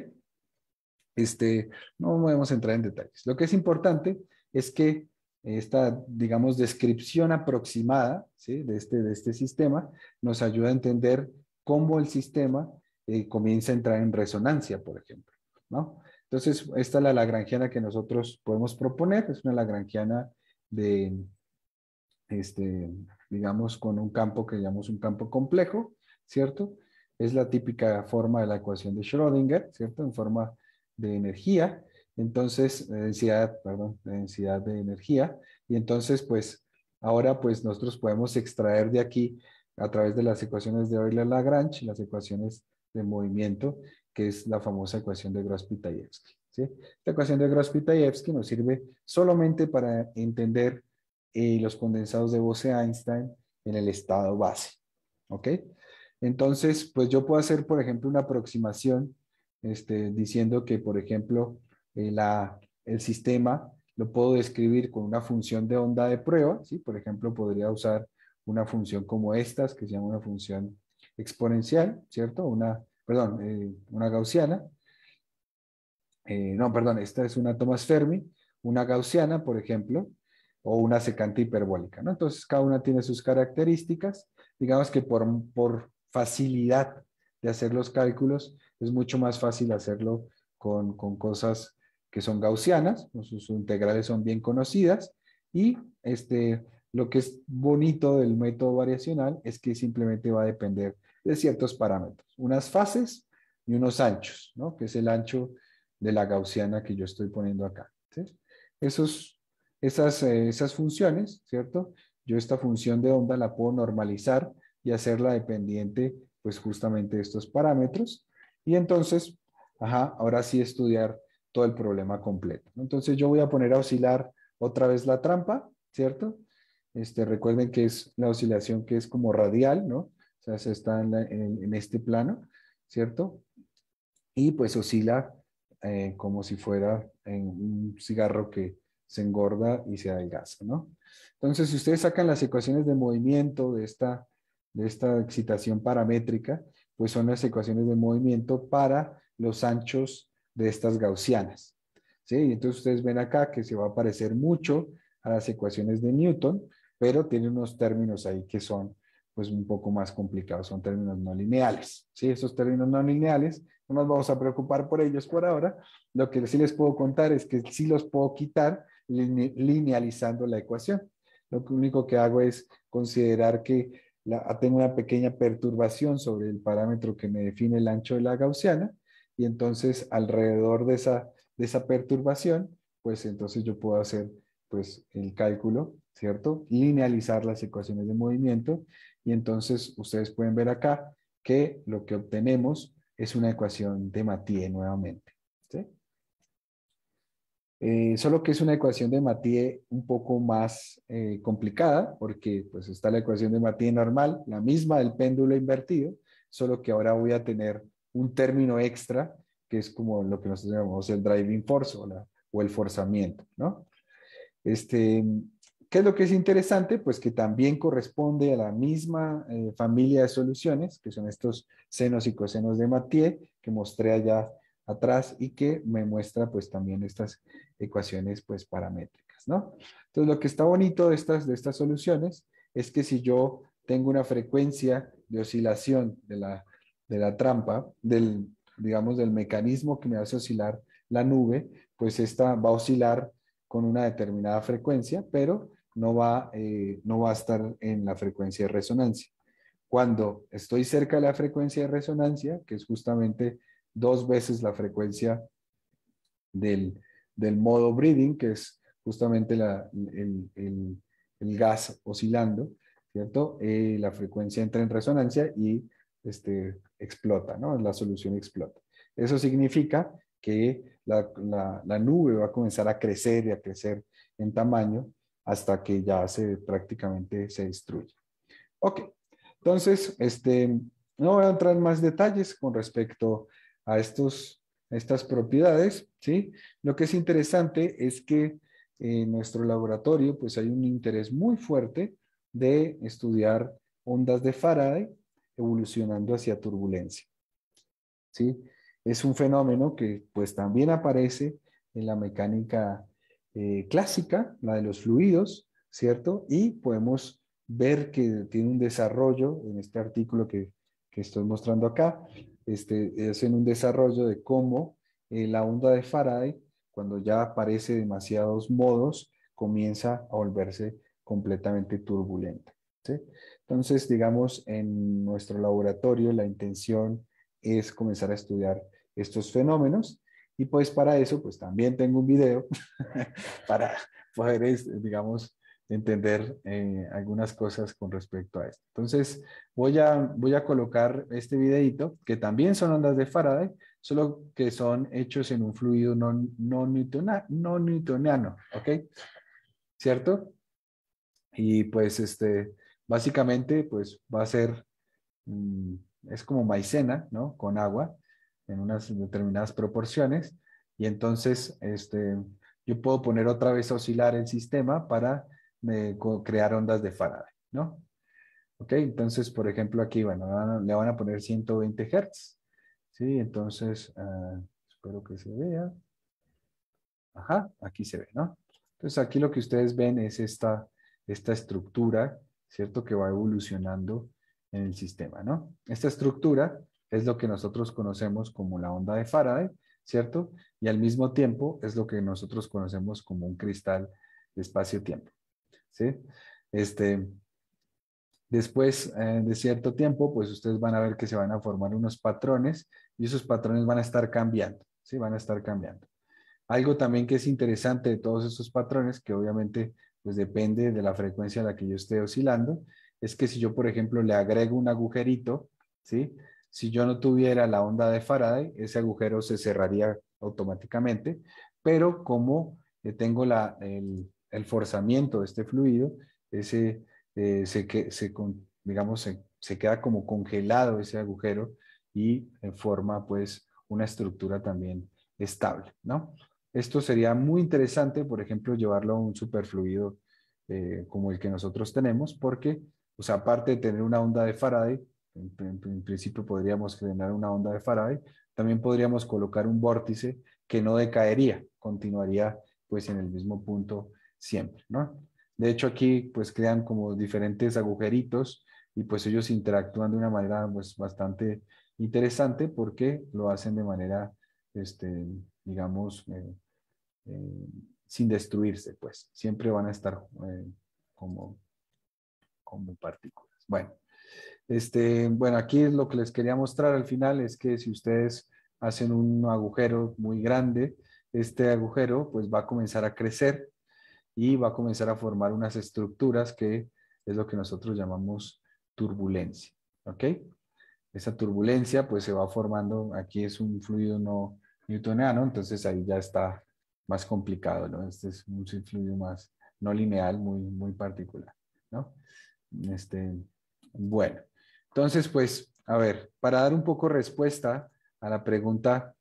Este, no podemos entrar en detalles. Lo que es importante es que esta, digamos, descripción aproximada, ¿sí? de, este, de este sistema nos ayuda a entender cómo el sistema eh, comienza a entrar en resonancia, por ejemplo, ¿no? Entonces, esta es la lagrangiana que nosotros podemos proponer, es una lagrangiana de, este, digamos, con un campo que llamamos un campo complejo, ¿cierto? Es la típica forma de la ecuación de Schrödinger, ¿cierto? En forma de energía, entonces, de densidad, perdón, de densidad de energía, y entonces, pues, ahora, pues, nosotros podemos extraer de aquí, a través de las ecuaciones de Euler-Lagrange, las ecuaciones de movimiento, que es la famosa ecuación de Gross-Pitayevsky, ¿sí? Esta ecuación de Gross-Pitayevsky nos sirve solamente para entender eh, los condensados de Bose-Einstein en el estado base, ¿ok? Entonces, pues yo puedo hacer, por ejemplo, una aproximación este, diciendo que, por ejemplo, eh, la, el sistema lo puedo describir con una función de onda de prueba, ¿sí? Por ejemplo, podría usar una función como estas, que se llama una función exponencial, ¿cierto? Una, perdón, eh, una gaussiana. Eh, no, perdón, esta es una Thomas Fermi, una gaussiana, por ejemplo, o una secante hiperbólica, ¿no? Entonces, cada una tiene sus características. Digamos que por, por facilidad de hacer los cálculos, es mucho más fácil hacerlo con, con cosas que son gaussianas, sus integrales son bien conocidas, y este, lo que es bonito del método variacional es que simplemente va a depender de ciertos parámetros, unas fases y unos anchos, ¿no? Que es el ancho de la gaussiana que yo estoy poniendo acá, ¿sí? Esos, esas, eh, esas funciones, ¿cierto? Yo esta función de onda la puedo normalizar y hacerla dependiente, pues justamente de estos parámetros. Y entonces, ajá, ahora sí estudiar todo el problema completo, ¿no? Entonces yo voy a poner a oscilar otra vez la trampa, ¿cierto? Este, recuerden que es la oscilación que es como radial, ¿no? O sea, se está en, la, en, en este plano, ¿cierto? Y pues oscila eh, como si fuera en un cigarro que se engorda y se adelgaza, ¿no? Entonces, si ustedes sacan las ecuaciones de movimiento de esta, de esta excitación paramétrica, pues son las ecuaciones de movimiento para los anchos de estas gaussianas, ¿sí? Y entonces ustedes ven acá que se va a parecer mucho a las ecuaciones de Newton, pero tiene unos términos ahí que son pues un poco más complicados, son términos no lineales, ¿sí? Esos términos no lineales, no nos vamos a preocupar por ellos por ahora. Lo que sí les puedo contar es que sí los puedo quitar linealizando la ecuación. Lo único que hago es considerar que la, tengo una pequeña perturbación sobre el parámetro que me define el ancho de la gaussiana, y entonces alrededor de esa, de esa perturbación, pues entonces yo puedo hacer pues el cálculo, ¿cierto? Linealizar las ecuaciones de movimiento, y entonces ustedes pueden ver acá que lo que obtenemos es una ecuación de Mathieu nuevamente, ¿sí? Eh, solo que es una ecuación de Mathieu un poco más eh, complicada, porque pues está la ecuación de Mathieu normal, la misma del péndulo invertido, solo que ahora voy a tener un término extra, que es como lo que nosotros llamamos el driving force o, la, o el forzamiento, ¿no? Este, ¿qué es lo que es interesante? Pues que también corresponde a la misma eh, familia de soluciones, que son estos senos y cosenos de Mathieu, que mostré allá atrás y que me muestra pues también estas ecuaciones pues paramétricas, ¿no? Entonces lo que está bonito de estas, de estas soluciones es que si yo tengo una frecuencia de oscilación de la, de la trampa, del, digamos, del mecanismo que me hace oscilar la nube, pues esta va a oscilar con una determinada frecuencia, pero no va, eh, no va a estar en la frecuencia de resonancia. Cuando estoy cerca de la frecuencia de resonancia, que es justamente dos veces la frecuencia del, del modo breathing, que es justamente la, el, el, el, gas oscilando, ¿cierto? Eh, la frecuencia entra en resonancia y este, explota, ¿no? La solución explota. Eso significa que la, la, la nube va a comenzar a crecer y a crecer en tamaño hasta que ya se prácticamente se destruye. Ok, entonces, este, no voy a entrar en más detalles con respecto a estos, estas propiedades, ¿sí? Lo que es interesante es que en nuestro laboratorio, pues hay un interés muy fuerte de estudiar ondas de Faraday evolucionando hacia turbulencia, ¿sí? Es un fenómeno que pues también aparece en la mecánica eh, clásica, la de los fluidos, ¿cierto? Y podemos ver que tiene un desarrollo en este artículo que, que estoy mostrando acá, este, es en un desarrollo de cómo eh, la onda de Faraday, cuando ya aparece demasiados modos, comienza a volverse completamente turbulenta, ¿sí? Entonces, digamos, en nuestro laboratorio la intención es comenzar a estudiar estos fenómenos, y pues para eso pues también tengo un video para poder, digamos, entender eh, algunas cosas con respecto a esto. Entonces voy a, voy a colocar este videito, que también son ondas de Faraday, solo que son hechos en un fluido no, no, newtona, no newtoniano, ¿ok? ¿Cierto? Y pues este, básicamente pues va a ser, mmm, es como maicena, ¿no? Con agua en unas determinadas proporciones, y entonces este, yo puedo poner otra vez a oscilar el sistema para eh, crear ondas de Faraday, ¿no? Ok, entonces, por ejemplo, aquí, bueno, van a, le van a poner ciento veinte hertz, ¿sí? Entonces, uh, espero que se vea. Ajá, aquí se ve, ¿no? Entonces aquí lo que ustedes ven es esta, esta estructura, ¿cierto? Que va evolucionando en el sistema, ¿no? Esta estructura es lo que nosotros conocemos como la onda de Faraday, ¿cierto? Y al mismo tiempo es lo que nosotros conocemos como un cristal de espacio-tiempo, ¿sí? Este, después eh, de cierto tiempo, pues ustedes van a ver que se van a formar unos patrones y esos patrones van a estar cambiando, ¿sí? Van a estar cambiando. Algo también que es interesante de todos estos patrones, que obviamente pues depende de la frecuencia a la que yo esté oscilando, es que si yo, por ejemplo, le agrego un agujerito, ¿sí? Si yo no tuviera la onda de Faraday, ese agujero se cerraría automáticamente, pero como eh, tengo la, el, el forzamiento de este fluido, ese, eh, se, que, se, digamos, se, se queda como congelado ese agujero y eh, forma pues una estructura también estable, ¿no? Esto sería muy interesante, por ejemplo, llevarlo a un superfluido eh, como el que nosotros tenemos, porque, pues aparte de tener una onda de Faraday, en, en, en principio podríamos generar una onda de Faraday, también podríamos colocar un vórtice que no decaería, continuaría pues en el mismo punto siempre, ¿no? De hecho aquí pues crean como diferentes agujeritos y pues ellos interactúan de una manera pues bastante interesante porque lo hacen de manera, este, digamos, eh, eh, sin destruirse, pues siempre van a estar eh, como, como partículas. Bueno, este, bueno, aquí es lo que les quería mostrar al final, es que si ustedes hacen un agujero muy grande, este agujero pues va a comenzar a crecer y va a comenzar a formar unas estructuras que es lo que nosotros llamamos turbulencia, ¿ok? Esa turbulencia pues se va formando, aquí es un fluido no newtoniano, entonces ahí ya está más complicado, ¿no? Este es un fluido más no lineal, muy, muy particular, ¿no? Este, bueno, entonces pues, a ver, para dar un poco respuesta a la pregunta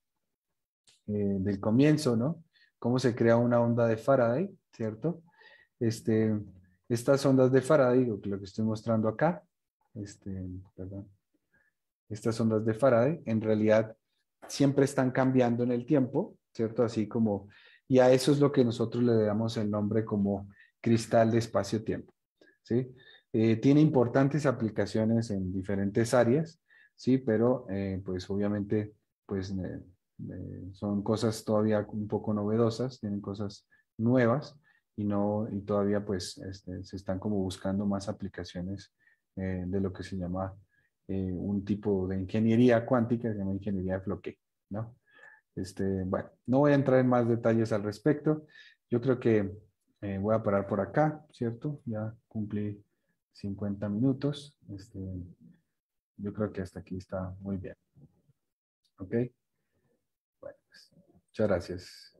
eh, del comienzo, ¿no? ¿Cómo se crea una onda de Faraday, cierto? Este, estas ondas de Faraday, lo que estoy mostrando acá, este, perdón, estas ondas de Faraday, en realidad siempre están cambiando en el tiempo, ¿cierto? Así como, y a eso es lo que nosotros le damos el nombre como cristal de espacio-tiempo, ¿sí? Eh, tiene importantes aplicaciones en diferentes áreas, ¿sí? Pero, eh, pues obviamente, pues eh, eh, son cosas todavía un poco novedosas, tienen cosas nuevas y no, y todavía pues este, se están como buscando más aplicaciones eh, de lo que se llama eh, un tipo de ingeniería cuántica que se llama ingeniería de bloque, ¿no? Este, bueno, no voy a entrar en más detalles al respecto. Yo creo que eh, voy a parar por acá, ¿cierto? Ya cumplí cincuenta minutos. Este, yo creo que hasta aquí está muy bien. ¿Ok? Bueno, pues, muchas gracias.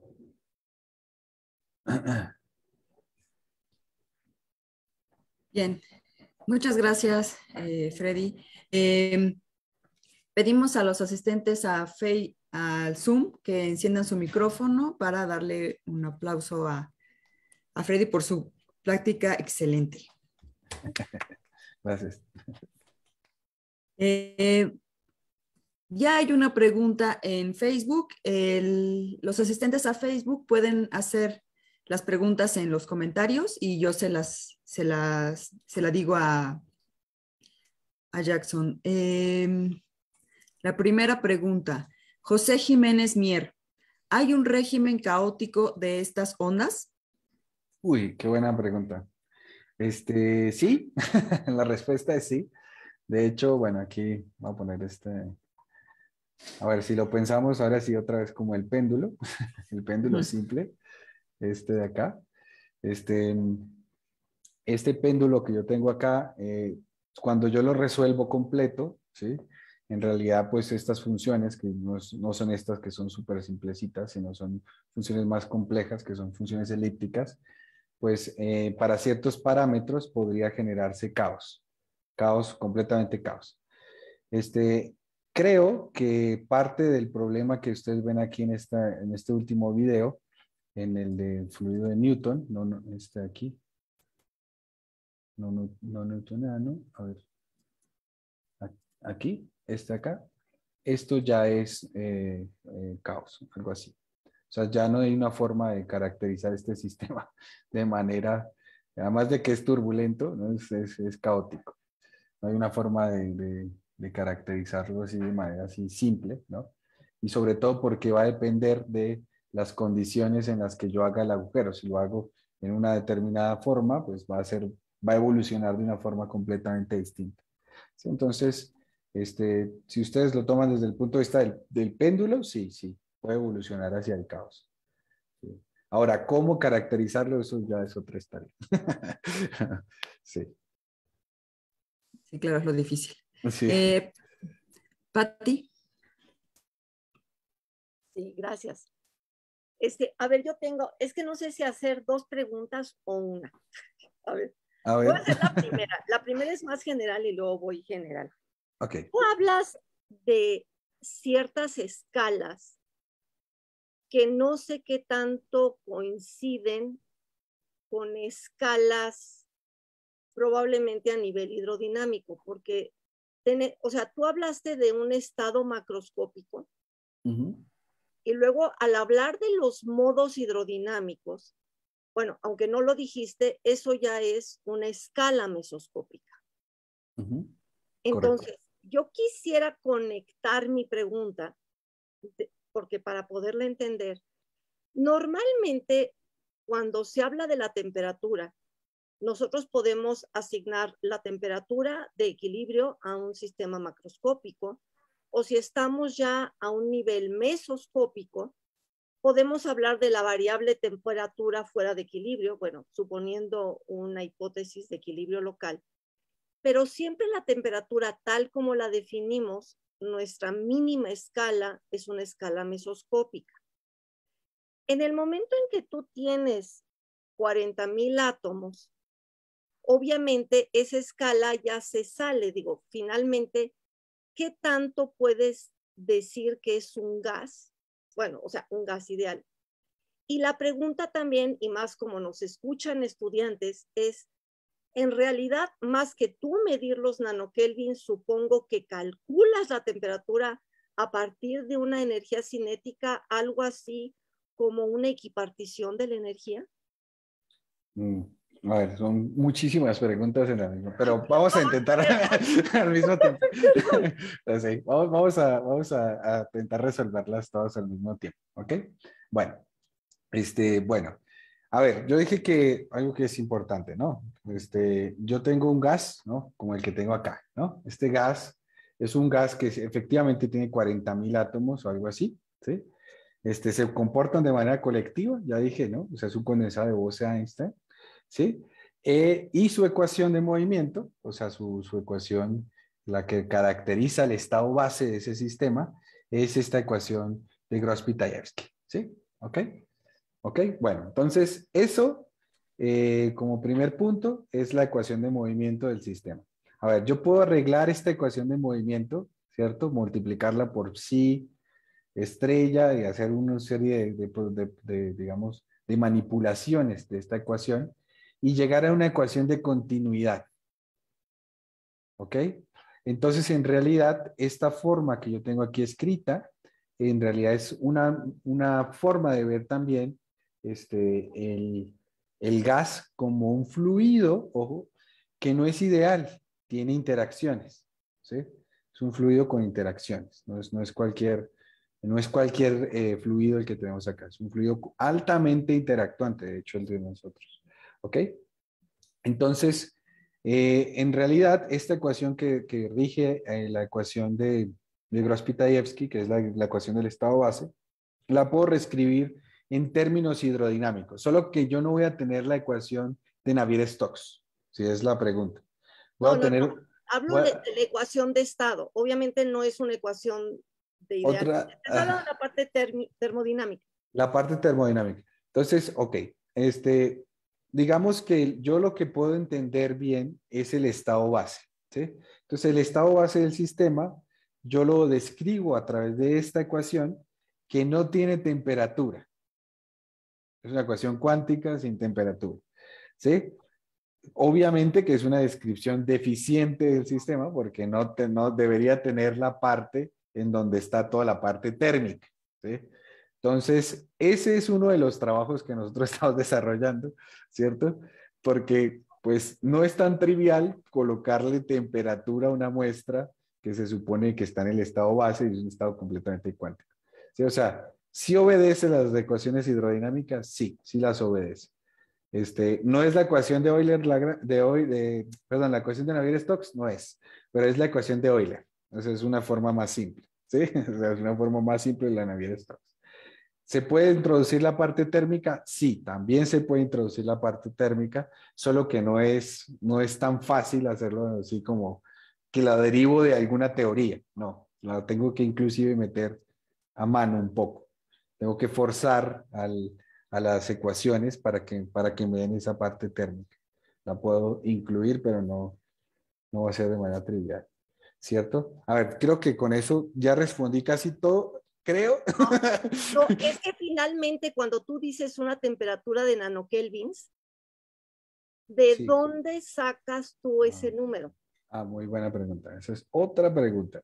Bien, muchas gracias, eh, Freddy. Eh, pedimos a los asistentes a Fey, al Zoom que enciendan su micrófono para darle un aplauso a, a Freddy por su práctica excelente. Gracias. Eh, ya hay una pregunta en Facebook. El, los asistentes a Facebook pueden hacer las preguntas en los comentarios y yo se las, se las, se la digo a, a Jackson. Eh, la primera pregunta, José Jiménez Mier, ¿hay un régimen caótico de estas ondas? Uy, qué buena pregunta. Este, sí, la respuesta es sí. De hecho, bueno, aquí voy a poner este, a ver si lo pensamos ahora sí otra vez como el péndulo, el péndulo simple, este de acá. Este, este péndulo que yo tengo acá, eh, cuando yo lo resuelvo completo, ¿sí? En realidad, pues estas funciones, que no, no son estas que son súper simplecitas, sino son funciones más complejas, que son funciones elípticas, pues eh, para ciertos parámetros podría generarse caos, caos, completamente caos. Este, creo que parte del problema que ustedes ven aquí en, esta, en este último video, en el de fluido de Newton, no, no, este aquí, no, no, no newtoniano, a ver, aquí, este acá, esto ya es eh, eh, caos, algo así. O sea, ya no hay una forma de caracterizar este sistema de manera, además de que es turbulento, ¿no? es, es, es caótico. No hay una forma de, de, de caracterizarlo así de manera así simple, ¿no? Y sobre todo porque va a depender de las condiciones en las que yo haga el agujero. Si lo hago en una determinada forma, pues va a ser, va a evolucionar de una forma completamente distinta. ¿Sí? Entonces, este, si ustedes lo toman desde el punto de vista del, del péndulo, sí, sí, puede evolucionar hacia el caos. Sí. Ahora, ¿cómo caracterizarlo? Eso ya es otra historia. Sí. Sí, claro, es lo difícil. Sí. Eh, Patti. Sí, gracias. Este, a ver, yo tengo, es que no sé si hacer dos preguntas o una. A ver, A voy a ver. hacer la primera. La primera es más general y luego voy general. Ok. Tú hablas de ciertas escalas que no sé qué tanto coinciden con escalas probablemente a nivel hidrodinámico, porque, ten, o sea, tú hablaste de un estado macroscópico. Uh-huh. Y luego, al hablar de los modos hidrodinámicos, bueno, aunque no lo dijiste, eso ya es una escala mesoscópica. Uh-huh. Entonces, correcto. Yo quisiera conectar mi pregunta, porque para poderla entender, normalmente cuando se habla de la temperatura, nosotros podemos asignar la temperatura de equilibrio a un sistema macroscópico, o si estamos ya a un nivel mesoscópico, podemos hablar de la variable temperatura fuera de equilibrio, bueno, suponiendo una hipótesis de equilibrio local. Pero siempre la temperatura tal como la definimos, nuestra mínima escala es una escala mesoscópica. En el momento en que tú tienes cuarenta mil átomos, obviamente esa escala ya se sale, digo, finalmente, ¿qué tanto puedes decir que es un gas? Bueno, o sea, un gas ideal. Y la pregunta también, y más como nos escuchan estudiantes, es, en realidad, más que tú medir los nanokelvin, supongo que calculas la temperatura a partir de una energía cinética, algo así como una equipartición de la energía. Mm. A ver, son muchísimas preguntas en la misma, pero vamos a intentar al mismo tiempo. Sí, vamos, vamos, a, vamos a, a intentar resolverlas todas al mismo tiempo, ¿ok? Bueno, este, bueno, a ver, yo dije que algo que es importante, ¿no? Este, yo tengo un gas, ¿no? Como el que tengo acá, ¿no? Este gas es un gas que efectivamente tiene cuarenta mil átomos o algo así, ¿sí? Este, se comportan de manera colectiva, ya dije, ¿no? O sea, es un condensado de Bose-Einstein. ¿Sí? Eh, y su ecuación de movimiento, o sea, su, su ecuación, la que caracteriza el estado base de ese sistema, es esta ecuación de Gross-Pitayevsky, ¿sí? ¿Ok? ¿Ok? Bueno, entonces eso, eh, como primer punto, es la ecuación de movimiento del sistema. A ver, yo puedo arreglar esta ecuación de movimiento, ¿cierto? Multiplicarla por psi estrella y hacer una serie de, de, de, de digamos, de manipulaciones de esta ecuación y llegar a una ecuación de continuidad. ¿Ok? Entonces, en realidad, esta forma que yo tengo aquí escrita, en realidad es una, una forma de ver también este, el, el gas como un fluido, ojo, que no es ideal, tiene interacciones. ¿Sí? Es un fluido con interacciones, no es, no es cualquier, no es cualquier eh, fluido el que tenemos acá, es un fluido altamente interactuante, de hecho, entre nosotros. ¿Ok? Entonces, eh, en realidad, esta ecuación que, que rige eh, la ecuación de, de Gross-Pitayevsky, que es la, la ecuación del estado base, la puedo reescribir en términos hidrodinámicos, solo que yo no voy a tener la ecuación de Navier-Stokes, si es la pregunta. Voy no, a tener, no, no. Hablo a, de, de la ecuación de estado. Obviamente no es una ecuación de ideal. Otra, Estás hablando de la parte term, termodinámica. La parte termodinámica. Entonces, ok, este, digamos que yo lo que puedo entender bien es el estado base, ¿sí? Entonces, el estado base del sistema, yo lo describo a través de esta ecuación que no tiene temperatura. Es una ecuación cuántica sin temperatura, ¿sí? Obviamente que es una descripción deficiente del sistema porque no, te, no debería tener la parte en donde está toda la parte térmica, ¿sí? Entonces, ese es uno de los trabajos que nosotros estamos desarrollando, ¿cierto? Porque pues no es tan trivial colocarle temperatura a una muestra que se supone que está en el estado base y es un estado completamente cuántico. ¿Sí? O sea, ¿sí obedece las ecuaciones hidrodinámicas? Sí, sí las obedece. Este, no es la ecuación de Euler, de, de, de, perdón, la ecuación de Navier-Stokes, no es, pero es la ecuación de Euler. O sea, es una forma más simple, ¿sí? O sea, es una forma más simple de la Navier-Stokes. ¿Se puede introducir la parte térmica? Sí, también se puede introducir la parte térmica, solo que no es, no es tan fácil hacerlo así como que la derivo de alguna teoría. No, la tengo que inclusive meter a mano un poco. Tengo que forzar al, a las ecuaciones para que, para que me den esa parte térmica. La puedo incluir, pero no, no va a ser de manera trivial. ¿Cierto? A ver, creo que con eso ya respondí casi todo. Creo. No, no, es que finalmente cuando tú dices una temperatura de nanokelvins, ¿de Sí. dónde sacas tú ese Ah, número? ah, muy buena pregunta. Esa es otra pregunta.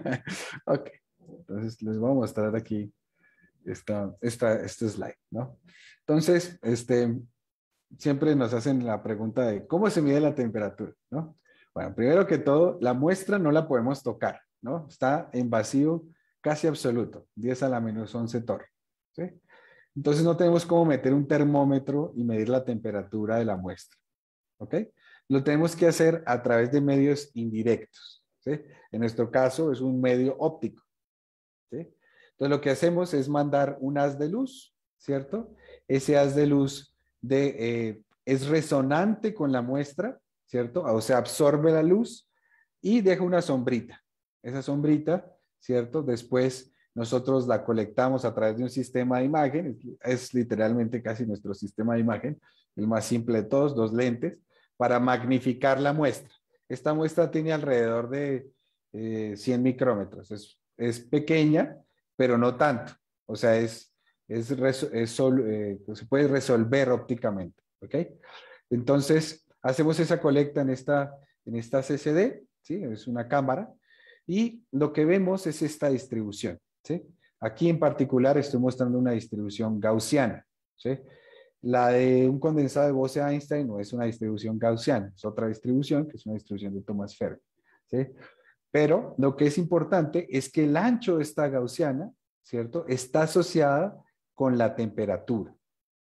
Ok, entonces les voy a mostrar aquí esta, esta, este slide, ¿no? Entonces, este, siempre nos hacen la pregunta de cómo se mide la temperatura, ¿no? Bueno, primero que todo, la muestra no la podemos tocar, ¿no? Está en vacío casi absoluto, diez a la menos once torre, ¿sí? Entonces no tenemos cómo meter un termómetro y medir la temperatura de la muestra, ¿ok? Lo tenemos que hacer a través de medios indirectos, ¿sí? En nuestro caso es un medio óptico, ¿sí? Entonces lo que hacemos es mandar un haz de luz, ¿cierto? Ese haz de luz de, eh, es resonante con la muestra, ¿cierto? O sea, absorbe la luz y deja una sombrita. Esa sombrita, ¿cierto? Después nosotros la colectamos a través de un sistema de imagen, es literalmente casi nuestro sistema de imagen, el más simple de todos, dos lentes, para magnificar la muestra. Esta muestra tiene alrededor de eh, cien micrómetros, es, es pequeña, pero no tanto, o sea, es, es, es sol, eh, se puede resolver ópticamente, ¿ok? Entonces, hacemos esa colecta en esta, en esta C C D, ¿sí? Es una cámara, y lo que vemos es esta distribución, ¿sí? Aquí en particular estoy mostrando una distribución gaussiana, ¿sí? La de un condensado de Bose-Einstein no es una distribución gaussiana, es otra distribución, que es una distribución de Thomas Fermi, ¿sí? Pero lo que es importante es que el ancho de esta gaussiana, ¿cierto? Está asociada con la temperatura,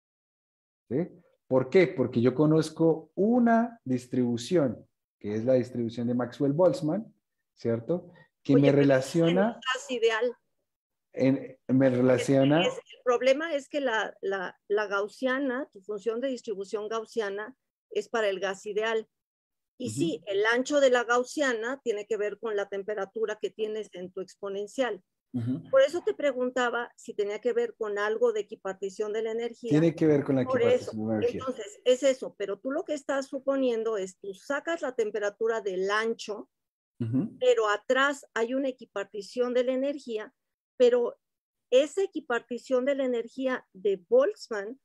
¿sí? ¿Por qué? Porque yo conozco una distribución, que es la distribución de Maxwell-Boltzmann, ¿cierto? Que Oye, me pero ese es el relaciona, gas ideal. en, me relaciona... Es, el problema es que la, la, la gaussiana, tu función de distribución gaussiana, es para el gas ideal. Y uh-huh. Sí, el ancho de la gaussiana tiene que ver con la temperatura que tienes en tu exponencial. Uh-huh. Por eso te preguntaba si tenía que ver con algo de equipartición de la energía. Tiene que ver con la Por equipartición eso. de la energía. Entonces, es eso, pero tú lo que estás suponiendo es, tú sacas la temperatura del ancho, uh-huh. pero atrás hay una equipartición de la energía, pero esa equipartición de la energía de Boltzmann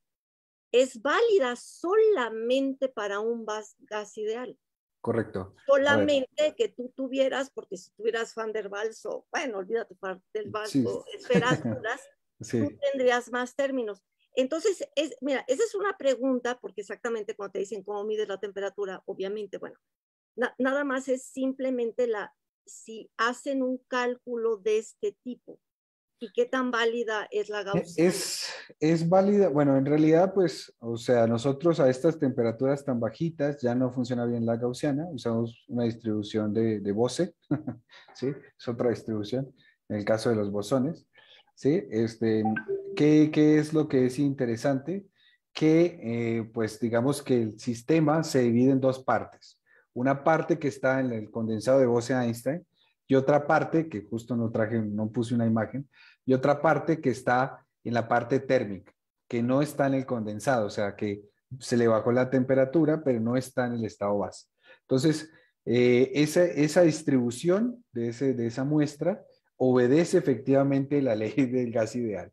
es válida solamente para un gas, gas ideal. Correcto. Solamente que tú tuvieras, porque si tuvieras Van der Waals o, bueno, olvídate del Waals sí. o esferas duras, sí. tú tendrías más términos. Entonces, es, mira, esa es una pregunta, porque exactamente cuando te dicen cómo mides la temperatura, obviamente, bueno, na, nada más es simplemente la, si hacen un cálculo de este tipo. ¿Y qué tan válida es la gaussiana? Es, es válida, bueno, en realidad, pues, o sea, nosotros a estas temperaturas tan bajitas ya no funciona bien la gaussiana, usamos una distribución de, de Bose, ¿sí? Es otra distribución, en el caso de los bosones, ¿sí? Este, ¿qué, qué es lo que es interesante? Que, eh, pues, digamos que el sistema se divide en dos partes. Una parte que está en el condensado de Bose-Einstein y otra parte, que justo no traje, no puse una imagen, y otra parte que está en la parte térmica, que no está en el condensado, o sea que se le bajó la temperatura, pero no está en el estado base. Entonces, eh, esa, esa distribución de, ese, de esa muestra obedece efectivamente la ley del gas ideal.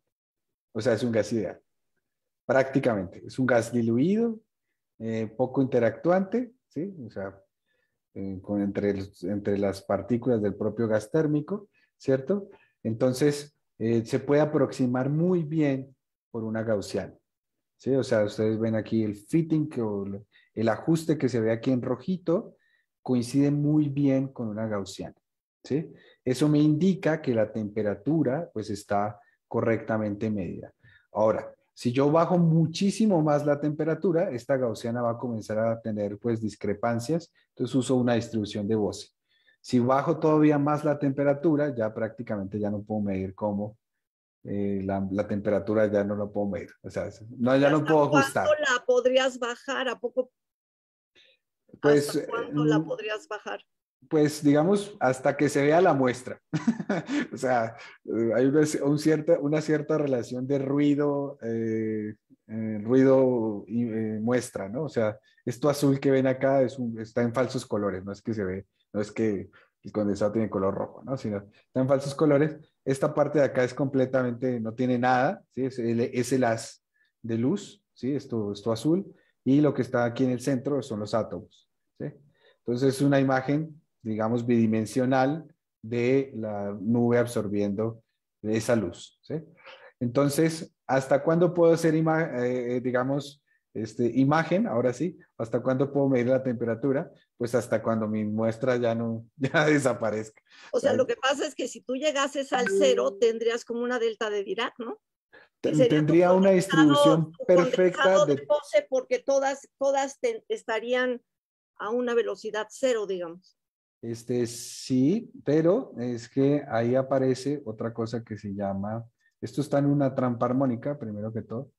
O sea, es un gas ideal, prácticamente. Es un gas diluido, eh, poco interactuante, ¿sí? O sea, eh, con, entre, entre las partículas del propio gas térmico, ¿cierto? Entonces, eh, se puede aproximar muy bien por una gaussiana. ¿Sí? O sea, ustedes ven aquí el fitting, que, o el ajuste que se ve aquí en rojito, coincide muy bien con una gaussiana. ¿Sí? Eso me indica que la temperatura pues está correctamente medida. Ahora, si yo bajo muchísimo más la temperatura, esta gaussiana va a comenzar a tener pues discrepancias, entonces uso una distribución de Bose. Si bajo todavía más la temperatura, ya prácticamente ya no puedo medir cómo eh, la, la temperatura ya no lo puedo medir, o sea, no, ya no puedo ajustar. ¿Cuándo la podrías bajar? ¿A poco? Pues, ¿Hasta cuándo la podrías bajar? Pues digamos, hasta que se vea la muestra. O sea, hay una, un cierta, una cierta relación de ruido, eh, eh, ruido y eh, muestra, ¿no? O sea, esto azul que ven acá es un, está en falsos colores, no es que se ve, no es que el condensado tiene color rojo, ¿no? Sino está en falsos colores. Esta parte de acá es completamente, no tiene nada, ¿sí? Es el, es el haz de luz, ¿sí? Esto, esto azul. Y lo que está aquí en el centro son los átomos, ¿sí? Entonces es una imagen, digamos, bidimensional de la nube absorbiendo esa luz, ¿sí? Entonces, ¿hasta cuándo puedo hacer, eh, digamos, este, imagen? Ahora sí, ¿hasta cuándo puedo medir la temperatura? Pues hasta cuando mi muestra ya no, ya desaparezca. O sea, lo que pasa es que si tú llegases al cero, tendrías como una delta de Dirac, ¿no? Que sería Tendría una distribución tu perfecta de de... Bose, porque todas, todas te, estarían a una velocidad cero, digamos. Este, sí, pero es que ahí aparece otra cosa que se llama, esto está en una trampa armónica, primero que todo,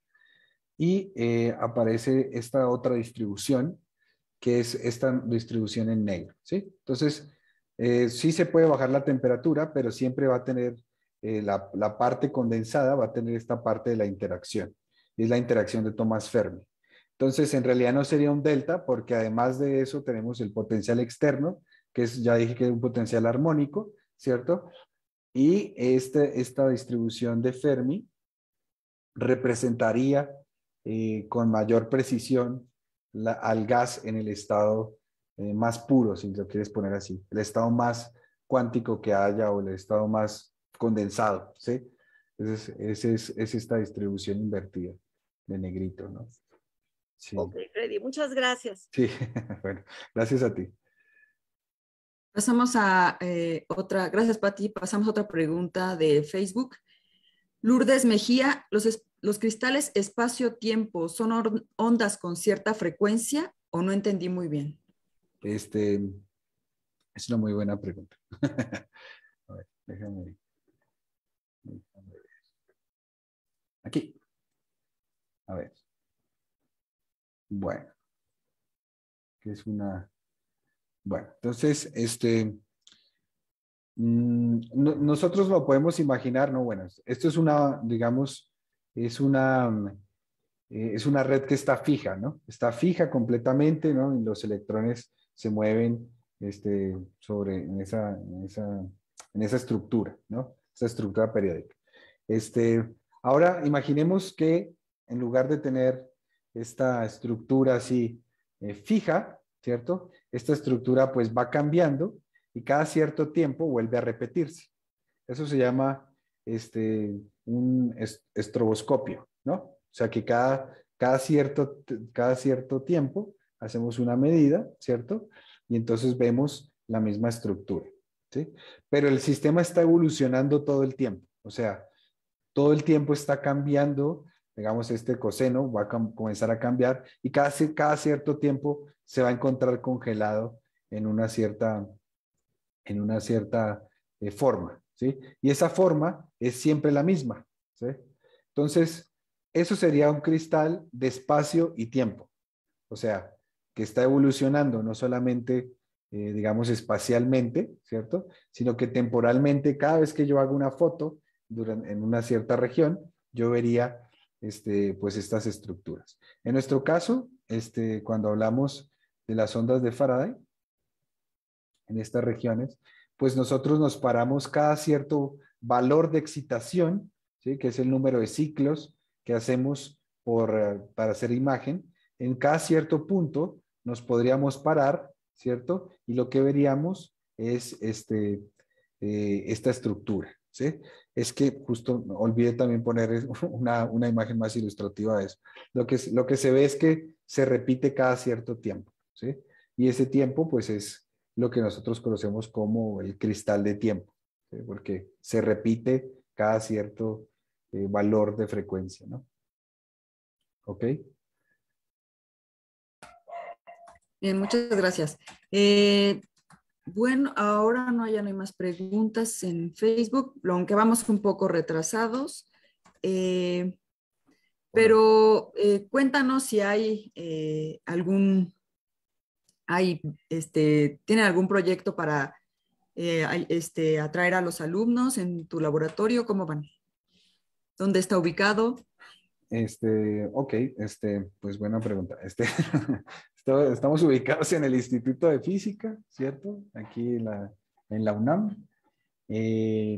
y eh, aparece esta otra distribución, que es esta distribución en negro, ¿sí? Entonces, eh, sí se puede bajar la temperatura, pero siempre va a tener eh, la, la parte condensada, va a tener esta parte de la interacción, y es la interacción de Thomas Fermi. Entonces, en realidad no sería un delta, porque además de eso tenemos el potencial externo, que es, ya dije que es un potencial armónico, ¿cierto? Y este, esta distribución de Fermi representaría eh, con mayor precisión la, al gas en el estado eh, más puro, si lo quieres poner así, el estado más cuántico que haya o el estado más condensado, ¿sí? Entonces, ese es, es esta distribución invertida de negrito, ¿no? Sí. Ok, Freddy, muchas gracias. Sí, bueno, gracias a ti. Pasamos a eh, otra, gracias Pati, pasamos a otra pregunta de Facebook. Lourdes Mejía, ¿los, los cristales espacio-tiempo son ondas con cierta frecuencia o no entendí muy bien? Este, es una muy buena pregunta. A ver, déjame, déjame ver. Aquí. A ver. Bueno. Que es una... Bueno, entonces, este... Mmm, no, nosotros lo podemos imaginar, ¿no? Bueno, esto es una, digamos, es una... Eh, es una red que está fija, ¿no? Está fija completamente, ¿no? Y los electrones se mueven este, sobre, en esa, en esa, en esa estructura, ¿no? Esa estructura periódica. Este, ahora, imaginemos que en lugar de tener esta estructura así eh, fija, ¿cierto? Esta estructura pues va cambiando y cada cierto tiempo vuelve a repetirse. Eso se llama este, un estroboscopio, ¿no? O sea que cada, cada, cierto, cada cierto tiempo hacemos una medida, ¿cierto? Y entonces vemos la misma estructura, ¿sí? Pero el sistema está evolucionando todo el tiempo, o sea, todo el tiempo está cambiando, digamos, este coseno va a comenzar a cambiar y cada, cada cierto tiempo se va a encontrar congelado en una cierta, en una cierta eh, forma, ¿sí? Y esa forma es siempre la misma, ¿sí? Entonces, eso sería un cristal de espacio y tiempo, o sea, que está evolucionando no solamente, eh, digamos, espacialmente, ¿cierto? Sino que temporalmente, cada vez que yo hago una foto durante, en una cierta región, yo vería este, pues estas estructuras. En nuestro caso, este, cuando hablamos de las ondas de Faraday, en estas regiones, pues nosotros nos paramos cada cierto valor de excitación, ¿sí? Que es el número de ciclos que hacemos por, para hacer imagen. En cada cierto punto nos podríamos parar, ¿cierto? Y lo que veríamos es este, eh, esta estructura, ¿sí? es que justo olvidé también poner una, una imagen más ilustrativa de eso. Lo que, lo que se ve es que se repite cada cierto tiempo, ¿sí? Y ese tiempo pues es lo que nosotros conocemos como el cristal de tiempo, ¿sí? Porque se repite cada cierto eh, valor de frecuencia, ¿no? ¿Ok? Bien, muchas gracias. Eh, bueno, ahora no, ya no hay más preguntas en Facebook, aunque vamos un poco retrasados. Eh, pero eh, cuéntanos si hay eh, algún, hay, este, ¿tienen algún proyecto para eh, hay- este, atraer a los alumnos en tu laboratorio? ¿Cómo van? ¿Dónde está ubicado? Este, ok, este, pues buena pregunta. Este, esto- estamos ubicados en el Instituto de Física, ¿cierto? Aquí en la, en la UNAM. Eh,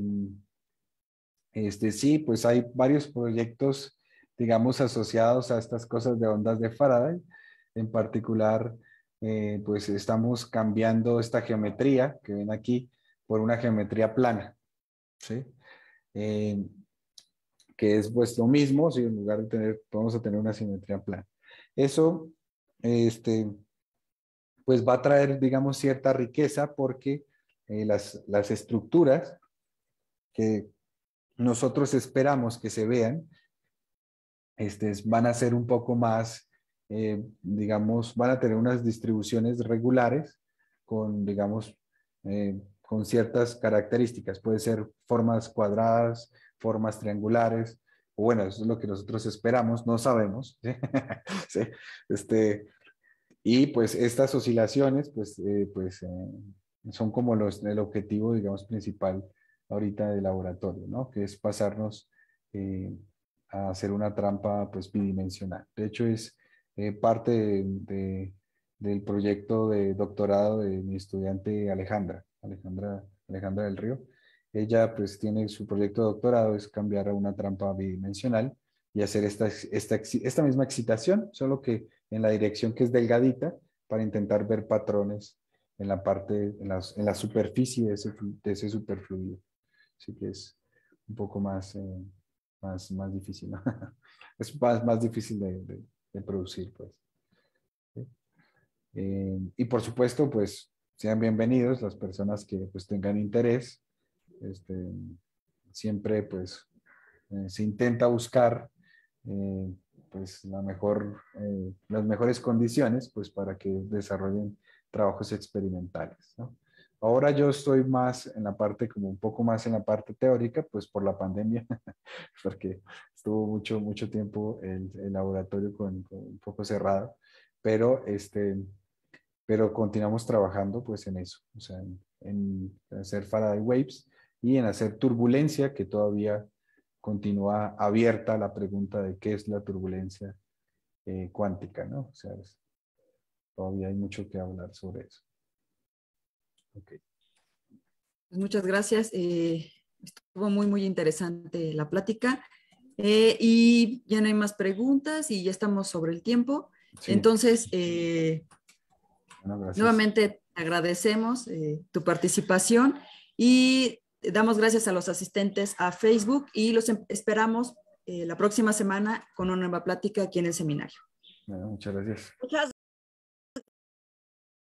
este, sí, pues hay varios proyectos, digamos, asociados a estas cosas de ondas de Faraday. En particular, eh, pues estamos cambiando esta geometría que ven aquí por una geometría plana, ¿sí? Eh, que es pues lo mismo, si en lugar de tener, vamos a tener una simetría plana. Eso, este, pues va a traer, digamos, cierta riqueza porque eh, las, las estructuras que nosotros esperamos que se vean, este, van a ser un poco más, eh, digamos, van a tener unas distribuciones regulares con, digamos, eh, con ciertas características. Puede ser formas cuadradas, formas triangulares, o bueno, eso es lo que nosotros esperamos, no sabemos. ¿Sí? ¿Sí? Este, y pues estas oscilaciones, pues, eh, pues eh, son como los, el objetivo, digamos, principal ahorita del laboratorio, ¿no? Que es pasarnos eh, a hacer una trampa, pues, bidimensional. De hecho, es eh, parte de, de, del proyecto de doctorado de mi estudiante Alejandra, Alejandra, Alejandra del Río. Ella, pues, tiene su proyecto de doctorado, es cambiar a una trampa bidimensional y hacer esta, esta, esta misma excitación, solo que en la dirección que es delgadita, para intentar ver patrones en la parte, en, las, en la superficie de ese, de ese superfluido. Así que es un poco más, eh, más, más difícil, ¿no? Es más, más difícil de, de, de producir, pues. ¿Sí? Eh, y por supuesto, pues, sean bienvenidos las personas que pues tengan interés. Este, siempre, pues, eh, se intenta buscar eh, pues la mejor, eh, las mejores condiciones pues para que desarrollen trabajos experimentales, ¿no? Ahora yo estoy más en la parte, como un poco más en la parte teórica, pues por la pandemia, porque estuvo mucho, mucho tiempo el, el laboratorio con, con un poco cerrado, pero, este, pero continuamos trabajando pues en eso, o sea, en, en hacer Faraday Waves y en hacer turbulencia, que todavía continúa abierta la pregunta de qué es la turbulencia eh, cuántica, ¿no? O sea, es, todavía hay mucho que hablar sobre eso. Okay. Pues muchas gracias. Eh, estuvo muy, muy interesante la plática. Eh, y ya no hay más preguntas y ya estamos sobre el tiempo. Sí. Entonces, eh, bueno, nuevamente agradecemos eh, tu participación y damos gracias a los asistentes a Facebook y los esperamos eh, la próxima semana con una nueva plática aquí en el seminario. Bueno, muchas gracias. Muchas